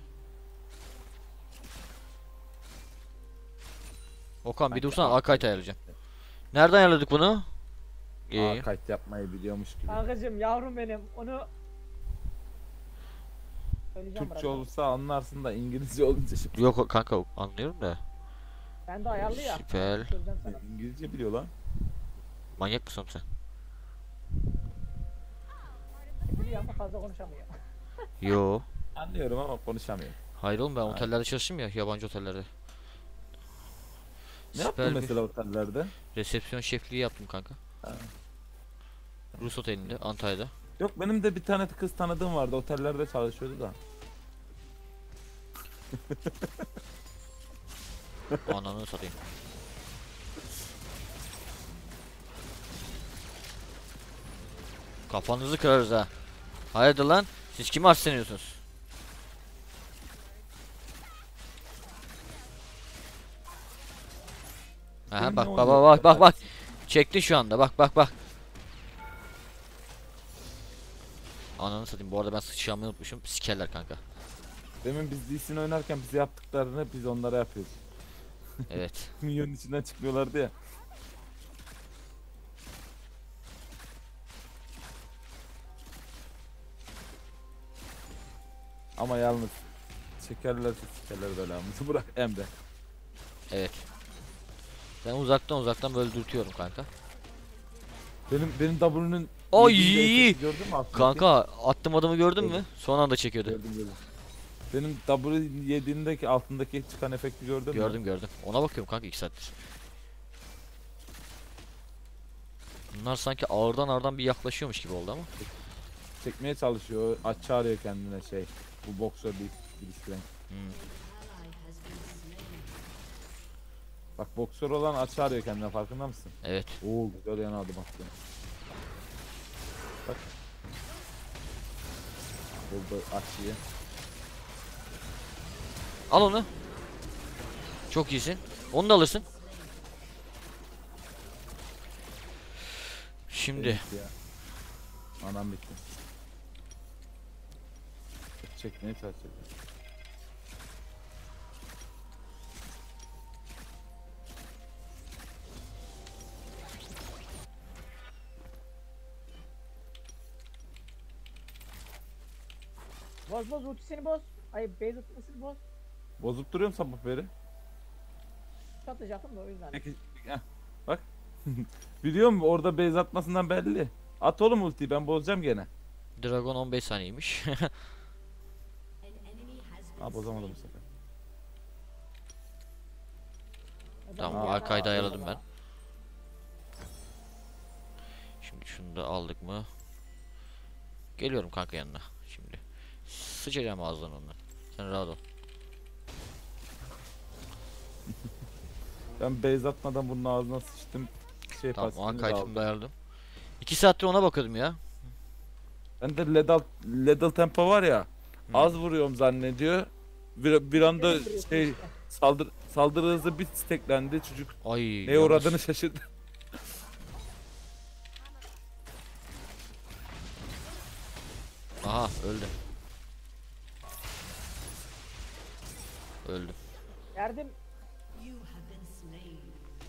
Okan bir Bence dursana arcade. arcade ayarlayacağım. Nereden ayarladık bunu? İyi. Aa, kayıt yapmayı biliyormuş gibi. Kankacım yavrum benim onu söyleyeceğim Türkçe birazdan. olursa anlarsın da İngilizce olunca şimdi. Yok kanka anlıyorum da. Ben de ayarlı ya. Süper. Söyleyeceğim sana. İngilizce biliyor lan. Manyak mısın sen? Biliyor ama fazla konuşamıyor. Yo. Anlıyorum ama konuşamıyorum. Hayır oğlum ben Hayır. otellerde çalıştım ya, yabancı otellerde. Ne Süper yaptın bir mesela otellerde? resepsiyon şefliği yaptım kanka. Ha. Rus otelinde Antalya'da. Yok, benim de bir tane kız tanıdığım vardı, otellerde çalışıyordu da. Ananı satayım. Kafanızı kırarız ha. Hayırdır lan? Siz kimi arseniyorsunuz? Aha Benimle bak bak oynuyor. bak bak bak. Çekti şu anda bak bak bak. Ananı satayım. Bu arada ben sıçramayı unutmuşum. Sikerler kanka. Demin biz Lee Sin oynarken bize yaptıklarını biz onlara yapıyoruz. Evet. Minyonun içinden çıkmıyorlardı ya. Ama yalnız çekerlerse sikerler belamızı. Bırak Emre. Evet. Ben uzaktan uzaktan böyle dürtüyorum kanka. Benim benim W'nun Ay! yediğinde efekti gördün mü aslında? Kanka attım adamı gördün mü? Gördüm. Son anda çekiyordu. Gördüm gördüm. Benim W yediğindeki altındaki çıkan efekti gördün mü? Gördüm gördüm. Ona bakıyorum kanka iki saattir. Bunlar sanki ağırdan ağırdan bir yaklaşıyormuş gibi oldu ama. Çekmeye çalışıyor. Aç çağırıyor kendine şey. Bu boksör bir ilişkilen. Hmm. ally has been slain. Bak boksör olan aç çağırıyor kendine, farkında mısın? Evet. Oo güzel yana adım attı. Bak. Buldu açıyı. Al onu. Çok iyisin. Onu da alırsın. Şimdi Bitti ya. Anam bitti. Çekmeye çalışıyor. Boz boz ultisini boz. Ay base atmasını boz. Bozup duruyorum sabah beri. Çatacaktım da o yüzden. Peki, heh, bak. Biliyor musun orada base atmasından belli. At oğlum ultiyi, ben bozacağım gene. Dragon on beş saniyeymiş. An enemy has been Ha bozamadım bu sefer. Tamam, arkayı da ayarladım ben. Şimdi şunu da aldık mı? Geliyorum kanka yanına. Şimdi sıçacağım ağzından onları. Sen rahat ol. Ben base atmadan bunun ağzına sıçtım. Şey Tamam, pasifini de arka aldım. item'ı da ayarladım. iki saattir ona bakıyordum ya. Ben de Ledal, Ledal tempo var ya. Hı. Az vuruyorum zannediyor. Bir, bir anda şey saldır saldırı hızı bir steklendi, çocuk Ay. neye yalnız- uğradığını şaşırdı. Aha öldü. Öldüm. Yardım. you have been slain.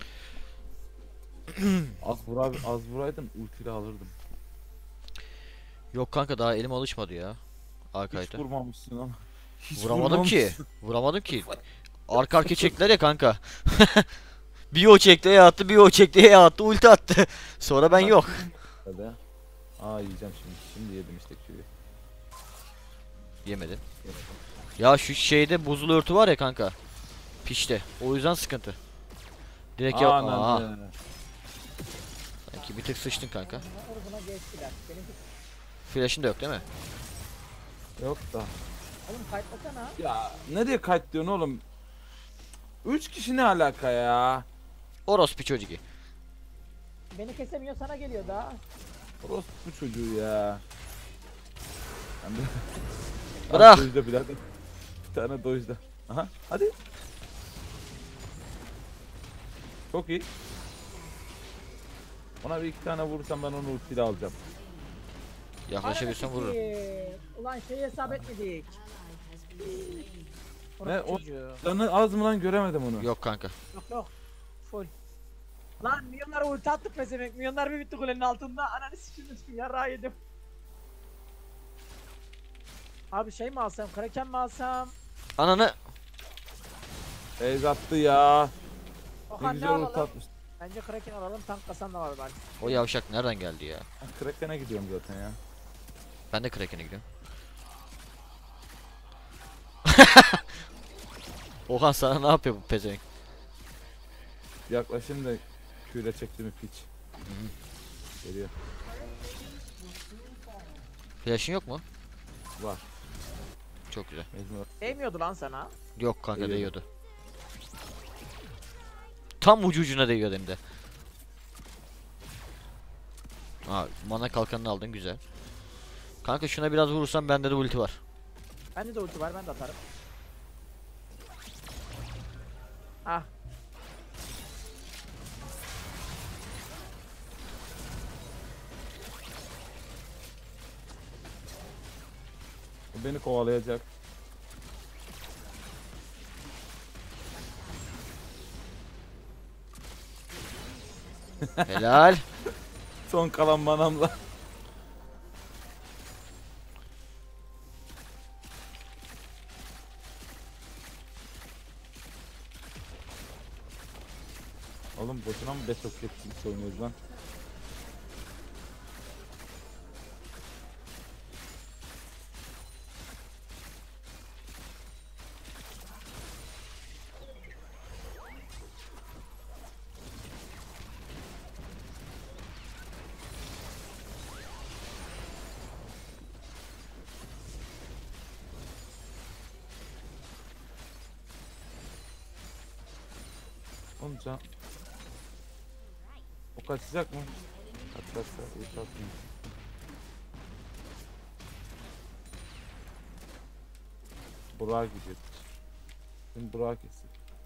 Az vur az vuraydım ultiyle alırdım. Yok kanka daha elim alışmadı ya. Hiç Arkayda. vurmamışsın ama. Hiç Vuramadım ki. vurmamışsın. Vuramadım ki. Arka arka çektiler ya kanka. Bir o çekti ya attı, bir o çekti ya attı, ulti attı. Sonra ben yok. Hadi. Aa yiyeceğim şimdi. Şimdi yedim işte Q'yu. Yemedi. Ya şu şeyde buzul örtü var ya kanka. Pişte. O yüzden sıkıntı. Direkt ya. Aa, Ananı. sanki bir tık sıçtın kanka. Buna geçtiler. Benim Flash'ın da yok değil mi? Yok da. oğlum kayıtlasana. Ya nereye kayıt diyorsun oğlum? Üç kişi ne alaka ya? Orospu çocuğu. Beni kesemiyor sana geliyor daha. Orospu çocuğu ya. Ben de... Bırak. Dojda birader. Bir tane dojda. Aha hadi. Çok iyi. Ona bir iki tane vurursam ben onu ultiyle alacağım. Yaklaşabilirsem Ananı vururum. sikeyim. Ulan şeyi hesap etmedik. Ally has been slain. Ne, Orospu o- çocuğu. Canı az mı lan, göremedim onu. Yok kanka. Yok yok. Full. Lan milyonlara ulti attı pezemek. Milyonlar bir bitti kulenin altında. Ananı sikeyim üstüm yarrağı yedim. Abi şey mi alsam? Kraken mi alsam? Ananı. Beyz attı ya. Ne Oha ne güzel ulti alalım? atmış. Bence Kraken alalım. Tank kasan da var bari. O yavşak nereden geldi ya? Ben Kraken'e gidiyorum zaten ya. Ben de Kraken'e gidiyorum. Oha sana ne yapıyor bu pezevenk? Yaklaşayım da Q'yle çekti mi piç. Geliyor. Flash'ın yok mu? Var. Çok güzel. Mecbur. Değmiyordu lan sana. Yok kanka Değiyordu. değiyordu. Tam ucu ucuna değiyordu hem de. Aa, mana kalkanını aldın güzel. Kanka şuna biraz vurursan bende de ulti var. Bende de ulti var ben de atarım. Ah. beni kovalayacak. Helal. Son kalan manamla. Oğlum boşuna mı Battle of Captives oynuyoruz lan? Oğlum can... O kaçacak mı? Kaçarsa iyi kaçmıyor. Burak'a gidiyor. Şimdi Burak'a kesin.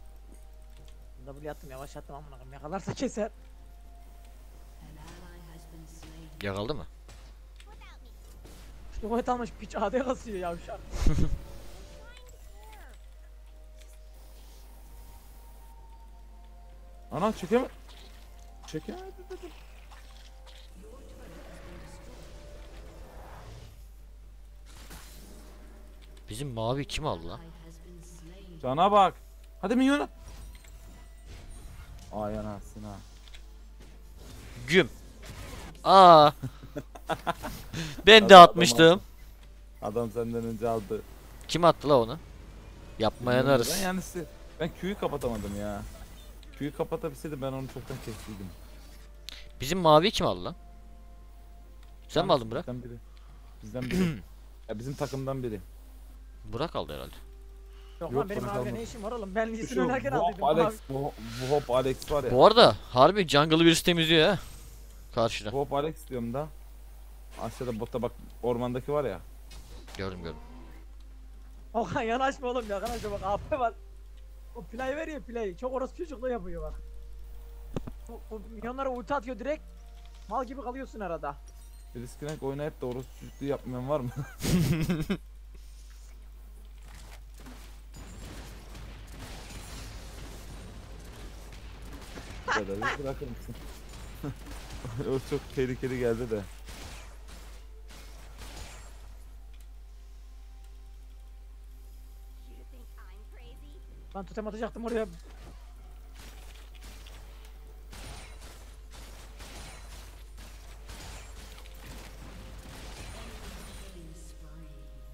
W attım yavaş attım amına koyayım. Yakalarsa keser. An ally has been slain. Yakaladı mı? İşte boyut almış piç A D kasıyor yavşak. Ana çekeme... Çekemedi dedim. Bizim mavi kim aldı lan? Ally has been slain. Cana bak. Hadi minyona. Ay anasını ha. Güm. Aa. Ben de Adam- atmıştım. Adam senden önce aldı. Kim attı la onu? Yapmaya Bilmiyorum, yanarız. Ben yani size- ben Q'yu kapatamadım ya. Q'yu kapatabilseydim ben onu çoktan kestiydim. Bizim mavi kim aldı lan? Sen mi aldın Burak? Bizden biri. Bizden biri. Ya bizim takımdan biri. Burak aldı herhalde. Yok, Yok, lan benim bırak abime alma. ne işim var oğlum? Ben Lee'sini Şu oynarken bu aldıydım. hop Alex. Alex, bu, bu hop Alex var ya. Bu arada harbi jungle'ı birisi temizliyor ha. Karşıda. Bu hop Alex diyorum da. Aşağıda botta bak ormandaki var ya. Gördüm gördüm. Okan yanaşma oğlum yanaşma bak A P var. O play ver ya play. Çok orası çocukluğu yapıyor bak. O, o milyonlara ulti atıyor direkt. Mal gibi kalıyorsun arada. Risk oynayıp da orası çocukluğu yapmayan var mı? Kadar bir bırakır mısın? O çok tehlikeli geldi de. Ben totem atacaktım oraya. Killing spree.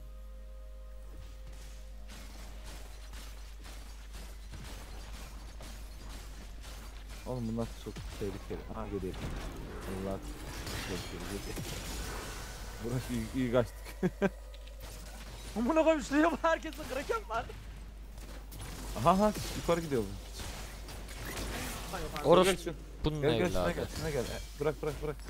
Oğlum bunlar çok tehlikeli. Ha geliyor. Allah tehlikeli. Burası iyi, iyi kaçtık. Amına koyayım şuraya bak herkesin kraken var. Aha ha yukarı gidiyor bu. Ay, Okan. Orası Gel, gel, bunun gel gel şuna evladı. gel şuna gel. E, Bırak bırak bırak.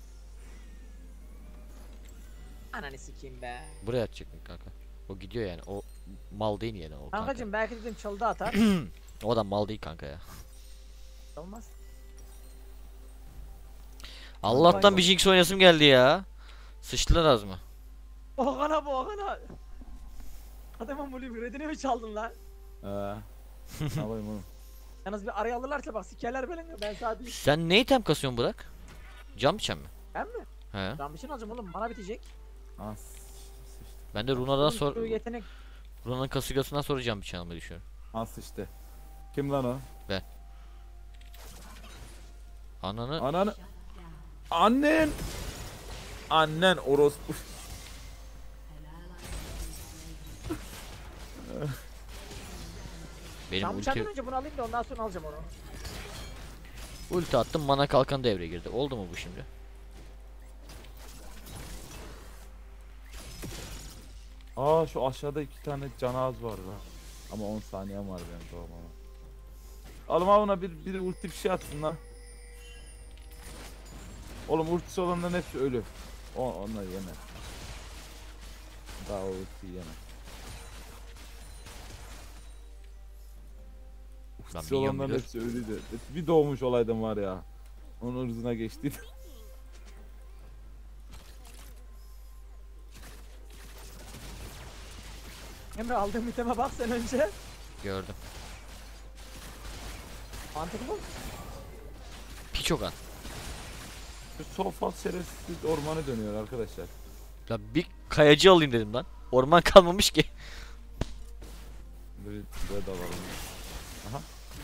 Ananı sikeyim be. Buraya atacak mı kanka? O gidiyor yani. O mal değil yani o kanka. Kankacım belki dedim çaldı atar. O da mal değil kanka ya. Olmaz. Allah'tan bir Jinx oynasım geldi ya. Sıçtılar az mı? Okan'a bu Okan'a. Adamın bu redini mi çaldın lan? Eee. Ne yapayım oğlum? Yalnız bir araya alırlarsa bak sikerler beni. Ben sadece Sen ne item kasıyorsun Burak? Cam biçen mi? ben mi? He. Ben bir şey alacağım oğlum bana bitecek. As. Ben de Runa'dan Şu sonra yetenek Runa'nın kasırgasından sonra cam biçen almayı düşünüyorum. As işte. Kim lan o? Ananı Ananı. Annen. Annen orospu. benim Tam ulti, uçandan önce bunu alayım da ondan sonra alacağım onu. ulti attım, mana kalkan devreye girdi. Oldu mu bu şimdi? Aa şu aşağıda iki tane canağız var lan. Ama on saniyem var benim doğmama. Alım avına bir, bir ulti bir şey atsın lan. Oğlum ultisi olanların hepsi ölü. O, onlar yeme. Daha o ultiyi yeme. Lan Ultisi minyon olanların biliyor. hepsi ölüydü. Bir doğmuş olaydım var ya. Onun hırzına geçtiydim. Emre aldığım iteme bak sen önce. Gördüm. Mantıklı mı? Piçogan. Şu Sofal şerefsiz ormanı dönüyor arkadaşlar. Ya bir kayacı alayım dedim lan. Orman kalmamış ki. Böyle böyle de var. Aha.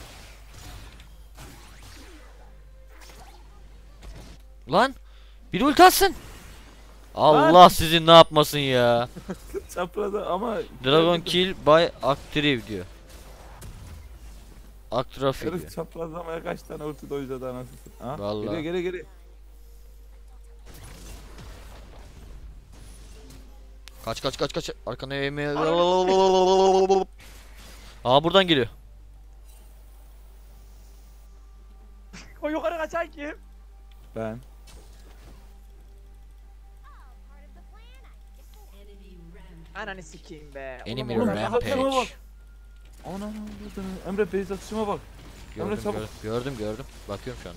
Lan bir ulti atsın. Allah sizin ne yapmasın ya. Çapraza ama Dragon kill by active diyor. Active diyor. herif çaprazlamaya kaç tane ulti doyacak anasını. Ha? Vallahi. Geri geri geri. Kaç kaç kaç kaç. Arkana eğme. Aa buradan geliyor. O yukarı kaçan kim? Ben. Enemy rampage. Ananı sikeyim be. Enemy Oğlum, rampage. Rampage. Bak. Ana ana Emre base atışıma bak. Emre Gördüm, çabuk. gördüm gördüm gördüm. Bakıyorum şu an.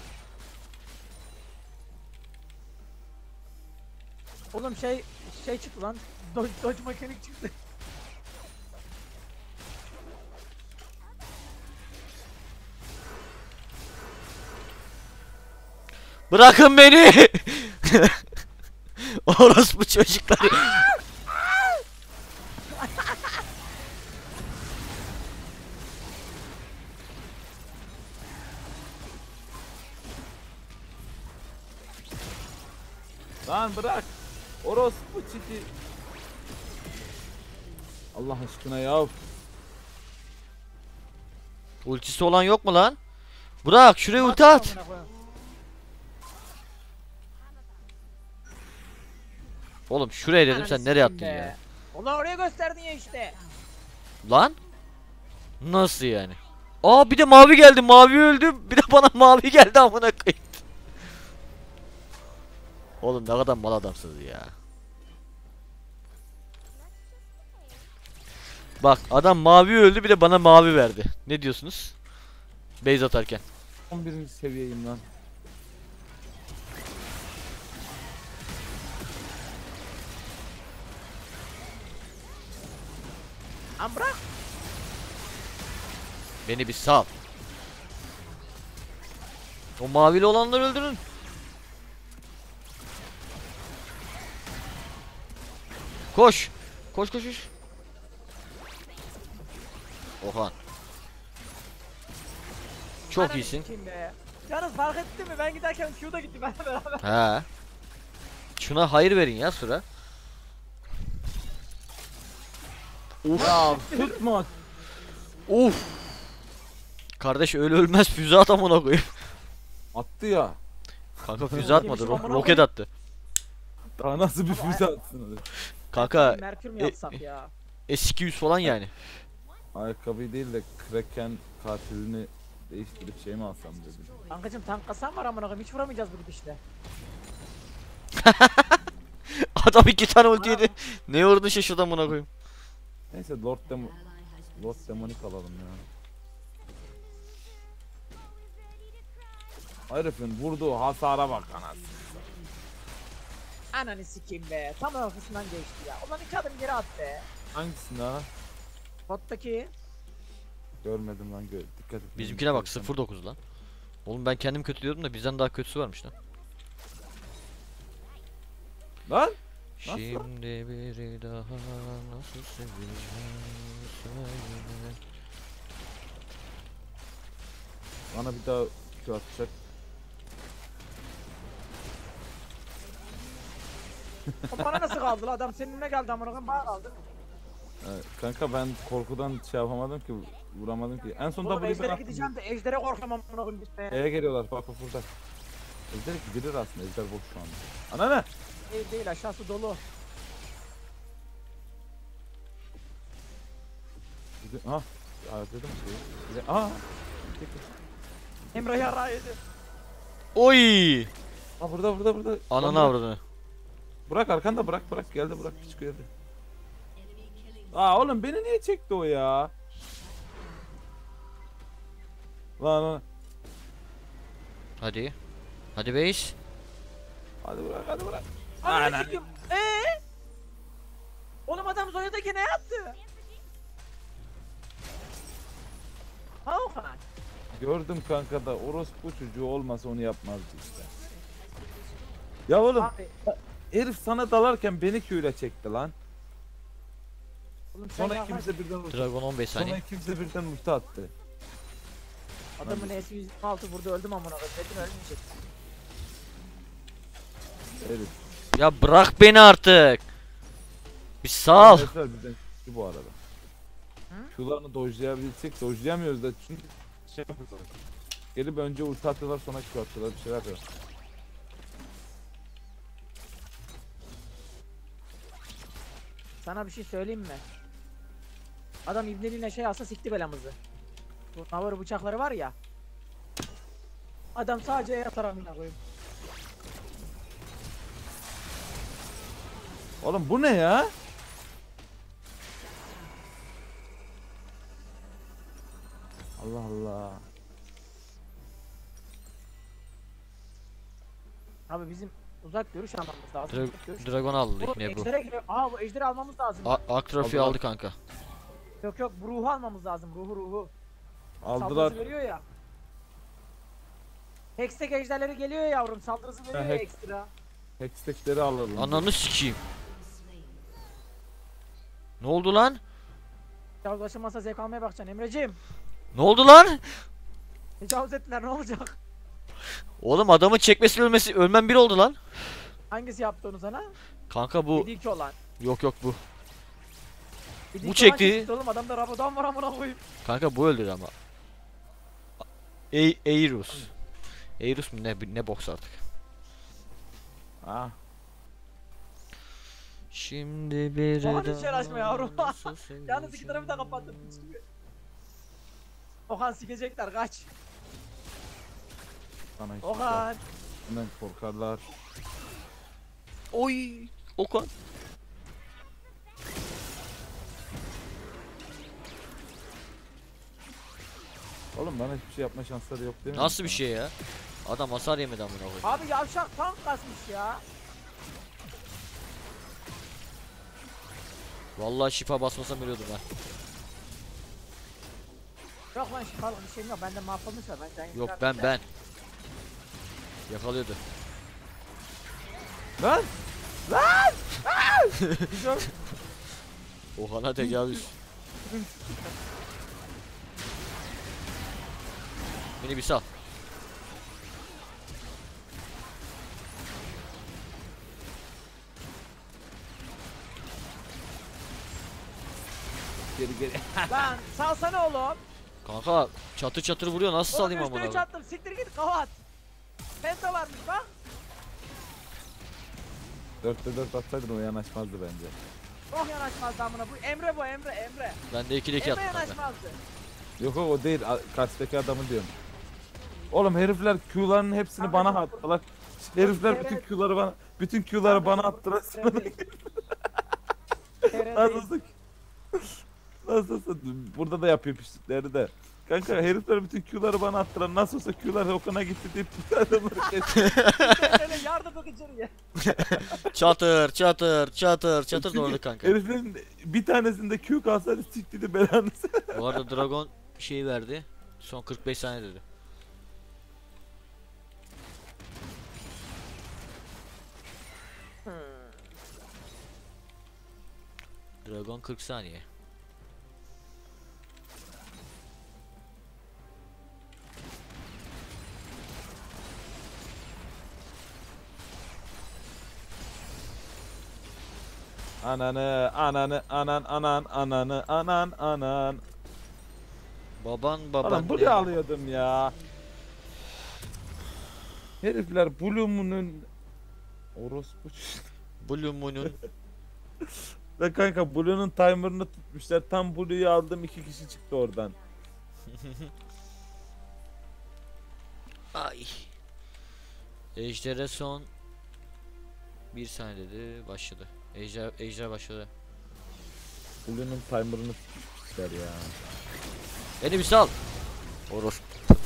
Oğlum şey şey çıktı lan. Dodge, Dodge mekanik çıktı. Bırakın beni. Orospu çocukları. Lan bırak. Orospu çiti. Allah aşkına ya. Ultisi olan yok mu lan? Bırak şuraya ulti at. Amına koyayım. Oğlum şuraya dedim Ananı sen nereye attın sikeyim ya? be. Ulan oraya gösterdin ya işte. Lan? Nasıl yani? Aa bir de mavi geldi. Mavi öldü. Bir de bana mavi geldi amına koyayım. Oğlum ne kadar mal adamsınız ya. Bak adam mavi öldü bir de bana mavi verdi. Ne diyorsunuz? Base atarken. on birinci seviyeyim lan. Lan bırak. Beni bir sal. O mavili olanları öldürün. Koş. Koş koş koş. Oha. Çok Ananı iyisin. sikeyim be. Yalnız fark ettin mi? Ben giderken Q da gitti benimle beraber. Ha. Şuna hayır verin ya sıra. Uf. Ya tutma. Uf. Kardeş öyle ölmez füze at amına koyayım. Attı ya. Kanka füze atmadı Yemişim ro- amına roket koyayım. attı. Daha nasıl bir füze atsın öyle. Kanka Merkür mü e- yapsak ya? S iki yüz falan yani. Ayakkabıyı değil de Kraken katilini değiştirip şey mi alsam dedim. Kankacım tank kasan var amına koyayım. Hiç vuramayacağız bu gidişle. Adam iki tane ulti yedi. Ne uğradın şaşırdı amına koyayım. Neyse Lord Demo Lord Demonic alalım ya. Herifin vurduğu hasara bak anasını. Ananı sikeyim be. Tam ortasından geçti ya. Ulan iki adım geri at be. Hangisini ha? Bottaki. Görmedim lan gör. Dikkat et. Bizimkine bak sıfır dokuz lan. Oğlum ben kendim kötü diyordum da bizden daha kötüsü varmış lan. Lan! Nasıl? Şimdi biri daha nasıl seveceğim söyle. Bana bir daha Q atacak. O bana nasıl kaldı la? Adam senin önüne geldi amına koyayım. Bana kaldı. Evet, kanka ben korkudan şey yapamadım ki vuramadım ki. En son Oğlum W'yi ben ejdere attım. gideceğim de ejdere korkmam amına koyayım biz be. E'ye geliyorlar bak bak burada. Ejder gidilir aslında, Ejder boş şu anda. Ana ne? Değil değil aşağısı dolu. Gidi- Ha. Ya dedim şey. Bir de- Aa. Emre yara yedi. Oy! Ha burada burada burada. Ananı Lan bırak. avradını. Bırak arkanda bırak bırak geldi bırak küçük geldi. Aa oğlum beni niye çekti o ya? Lan lan. Hadi. Hadi base. Hadi bırak hadi bırak. Ananı sikeyim. Eee? Oğlum adam Zonya'da gene yaptı. Ha Okan. Gördüm kanka da orospu çocuğu olmasa onu yapmazdı işte. Ya oğlum Abi. herif sana dalarken beni Q'yle çekti lan. Oğlum sen Sonra yaklaş. ikimize birden ulti. Dragon on beş Sonra saniye. ikimize birden ulti attı. Adamın S yüz yirmi altı vurdu öldüm amına koyayım. Dedim ölmeyecek. Herif. Ya bırak beni artık. Bir sal. Herifler bizden güçlü bu arada. Q'larını dojlayabilsek dojlayamıyoruz da çünkü şey yapıyorlar. Gelip önce ulti atıyorlar sonra Q atıyorlar bir şeyler yapıyor. Sana bir şey söyleyeyim mi? Adam ibneliğine şey alsa sikti belamızı. Bu navarı bıçakları var ya. Adam sadece yatar amına koyayım. Oğlum bu ne ya? Allah Allah. Abi bizim uzak görüş almamız lazım. Dra Uzak görüş. Dragon aldı Bu ne bu? ejdere giriyor. Aa bu ejderi almamız lazım. A Ak trafiği Aldılar. aldı kanka. Yok yok bu ruhu almamız lazım. Ruhu ruhu. Aldılar. Saldırısı veriyor ya. Hextech ejderleri geliyor ya yavrum. Saldırısı veriyor ya Hex- ekstra. Hextech'leri alalım. Ananı sikeyim. Ne oldu lan? Tecavüz aşılmazsa zevk almaya bakacaksın Emreciğim. Ne oldu lan? Tecavüz ettiler ne olacak? Oğlum adamın çekmesi ölmesi ölmem bir oldu lan. Hangisi yaptı onu sana? Kanka bu yedi iki olan. yok yok bu. yedi Bu iki olan çekti. kesin oğlum adamda Rabodan var amına koyayım. Kanka bu öldü ama. E Eirus. Eirus mu ne ne boks artık. Ah. Şimdi bir Oğlan hiç yanaşma yavrum. dansı Yalnız iki tarafı da kapattım. piç gibi. Okan sikecekler kaç. Bana hiç Okan. Hemen korkarlar. Oy Okan. Oğlum bana hiçbir şey yapma şansları yok değil mi? Nasıl bir şey ya? Adam hasar yemedi amına koyayım. Abi yavşak tank kasmış ya. Vallahi şifa basmasam ölüyordum ben. Yok lan şifalık bir şeyim yok. Bende mahvolmuş var. Ben sen Yok ben ben. Yakalıyordu. Lan! Güzel. Okan'a tecavüz. Beni bir sal. Geri geri. Lan salsana oğlum. Kanka çatır çatır vuruyor nasıl salayım Oğlum amına üstüne koyayım? çattım. Siktir git kavat. Penta varmış bak. Dörtte dört atsaydın o yanaşmazdı bence. Oh yanaşmazdı amına. Bu Emre bu Emre Emre. Ben de ikili iki Emre attım kanka. yanaşmazdı. Yok yok o değil. a- Karşıdaki adamı diyorum. Oğlum herifler Q'ların hepsini bana attılar. Herifler bütün Q'ları bana bütün Q'ları bana attılar. Nasılsın? Nasılsın? Burada da yapıyor pislikleri de. Kanka herifler bütün Q'ları bana attılar. Nasıl olsa Q'lar Okan'a gitti deyip adamları kesti. Böyle yardım bak içeriye. Çatır çatır çatır çatır Çünkü doğru kanka. Heriflerin bir tanesinde Q kalsaydı siktiydi belanı. Bu arada Dragon şey verdi. Son kırk beş saniye dedi. Dragon kırk saniye. Ananı, ananı, anan, anan, ananı, anan, anan. Baban baban. Oğlum buraya alıyordum ya. Herifler Bloom'un orospu. Bloom'unun Ve kanka Blue'nun timer'ını tutmuşlar. Tam Blue'yu aldım iki kişi çıktı oradan. ay. Ejder'e son bir saniye dedi başladı. Ejder Ejder başladı. Blue'nun timer'ını tutmuşlar ya. Beni bir sal. Oros.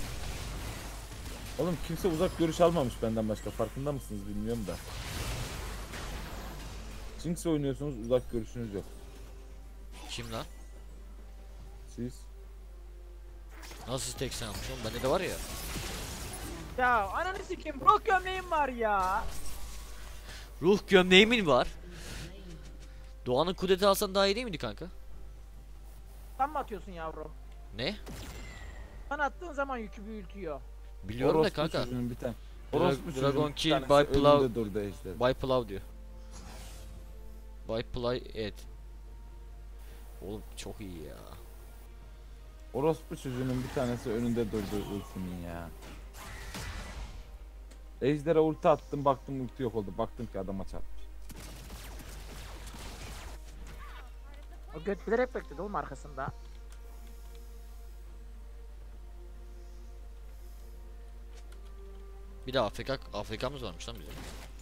Oğlum kimse uzak görüş almamış benden başka. Farkında mısınız bilmiyorum da. Jinx oynuyorsunuz, uzak görüşünüz yok. Kim lan? Siz Nasıl tek sen yapmış oğlum? Bende de var ya. Ya ananı sikeyim, Brock gömleğim var ya. Ruh gömleğimin var. Doğan'ın kudreti alsan daha iyi değil miydi kanka? Sen mi atıyorsun yavrum? Ne? Sen attığın zaman yükü büyütüyor. Biliyorum da orospu kanka. çocuğunun bir tane. Dra- Orospu çocuğun Dragon bir Kill tanesi by Plow- önünde durdu ejder. By Plow diyor. By Play et. Oğlum çok iyi ya. Orospu çocuğunun bir tanesi önünde durdu ultinin ya. Ejder'e ulti attım, baktım ulti yok oldu. Baktım ki adama çarpmış. O göt bilerek bekledi oğlum arkasında. Bir de Afrika Afrikamız varmış lan bizim.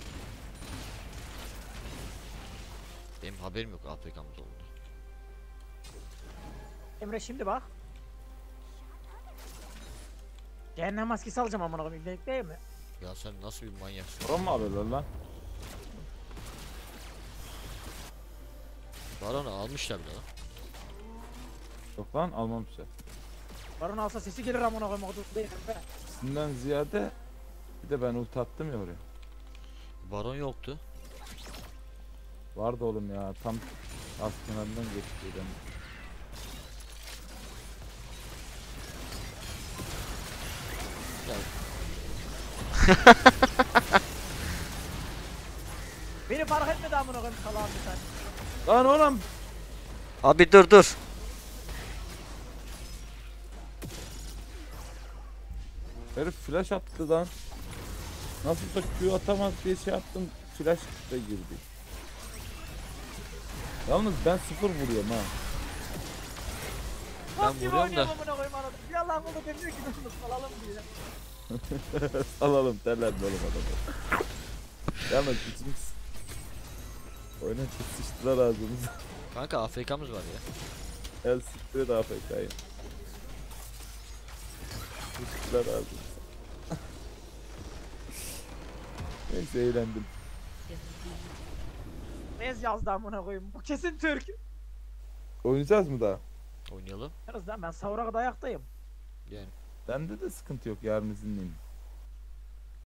Benim haberim yok Afrikamız oldu. Emre şimdi bak. Cehennem maskesi alacağım amına koyayım, ilgilenik değil mi? Ya sen nasıl bir manyaksın? Baron mu alıyorlar lan? Baron'u almışlar bile lan. Yok lan, almamışlar. Baron alsa sesi gelir amına koyayım, o da değil Emre. İkisinden ziyade bir de ben ulti attım ya oraya. Baron yoktu. Vardı oğlum ya, tam az kenarından geçti ben. Ya Beni fark etmedi amına koyayım salağım bir tane. Lan oğlum! abi dur dur. Herif flash attı lan. Nasılsa Q atamaz diye şey attım, flash da girdi. Yalnız ben sıfır vuruyorum ha. Ben Bak gibi vuruyorum oynuyorum da. amına koyayım arada. Bir Allah'ım oldu demiyor ki bunu salalım diye. Salalım terlendi oğlum adamı. Yalnız içimiz oyuna çok sıçtılar ağzımıza. Kanka Afrikamız var ya. El siktir A F K'yı. Sıçtılar ağzımıza. Neyse eğlendim. Nez yazdı amına koyayım. Bu kesin Türk. Oynayacağız mı daha? Oynayalım. Yalnız lan ben savura kadar ayaktayım. Yani. Bende de sıkıntı yok, yarın izinliyim.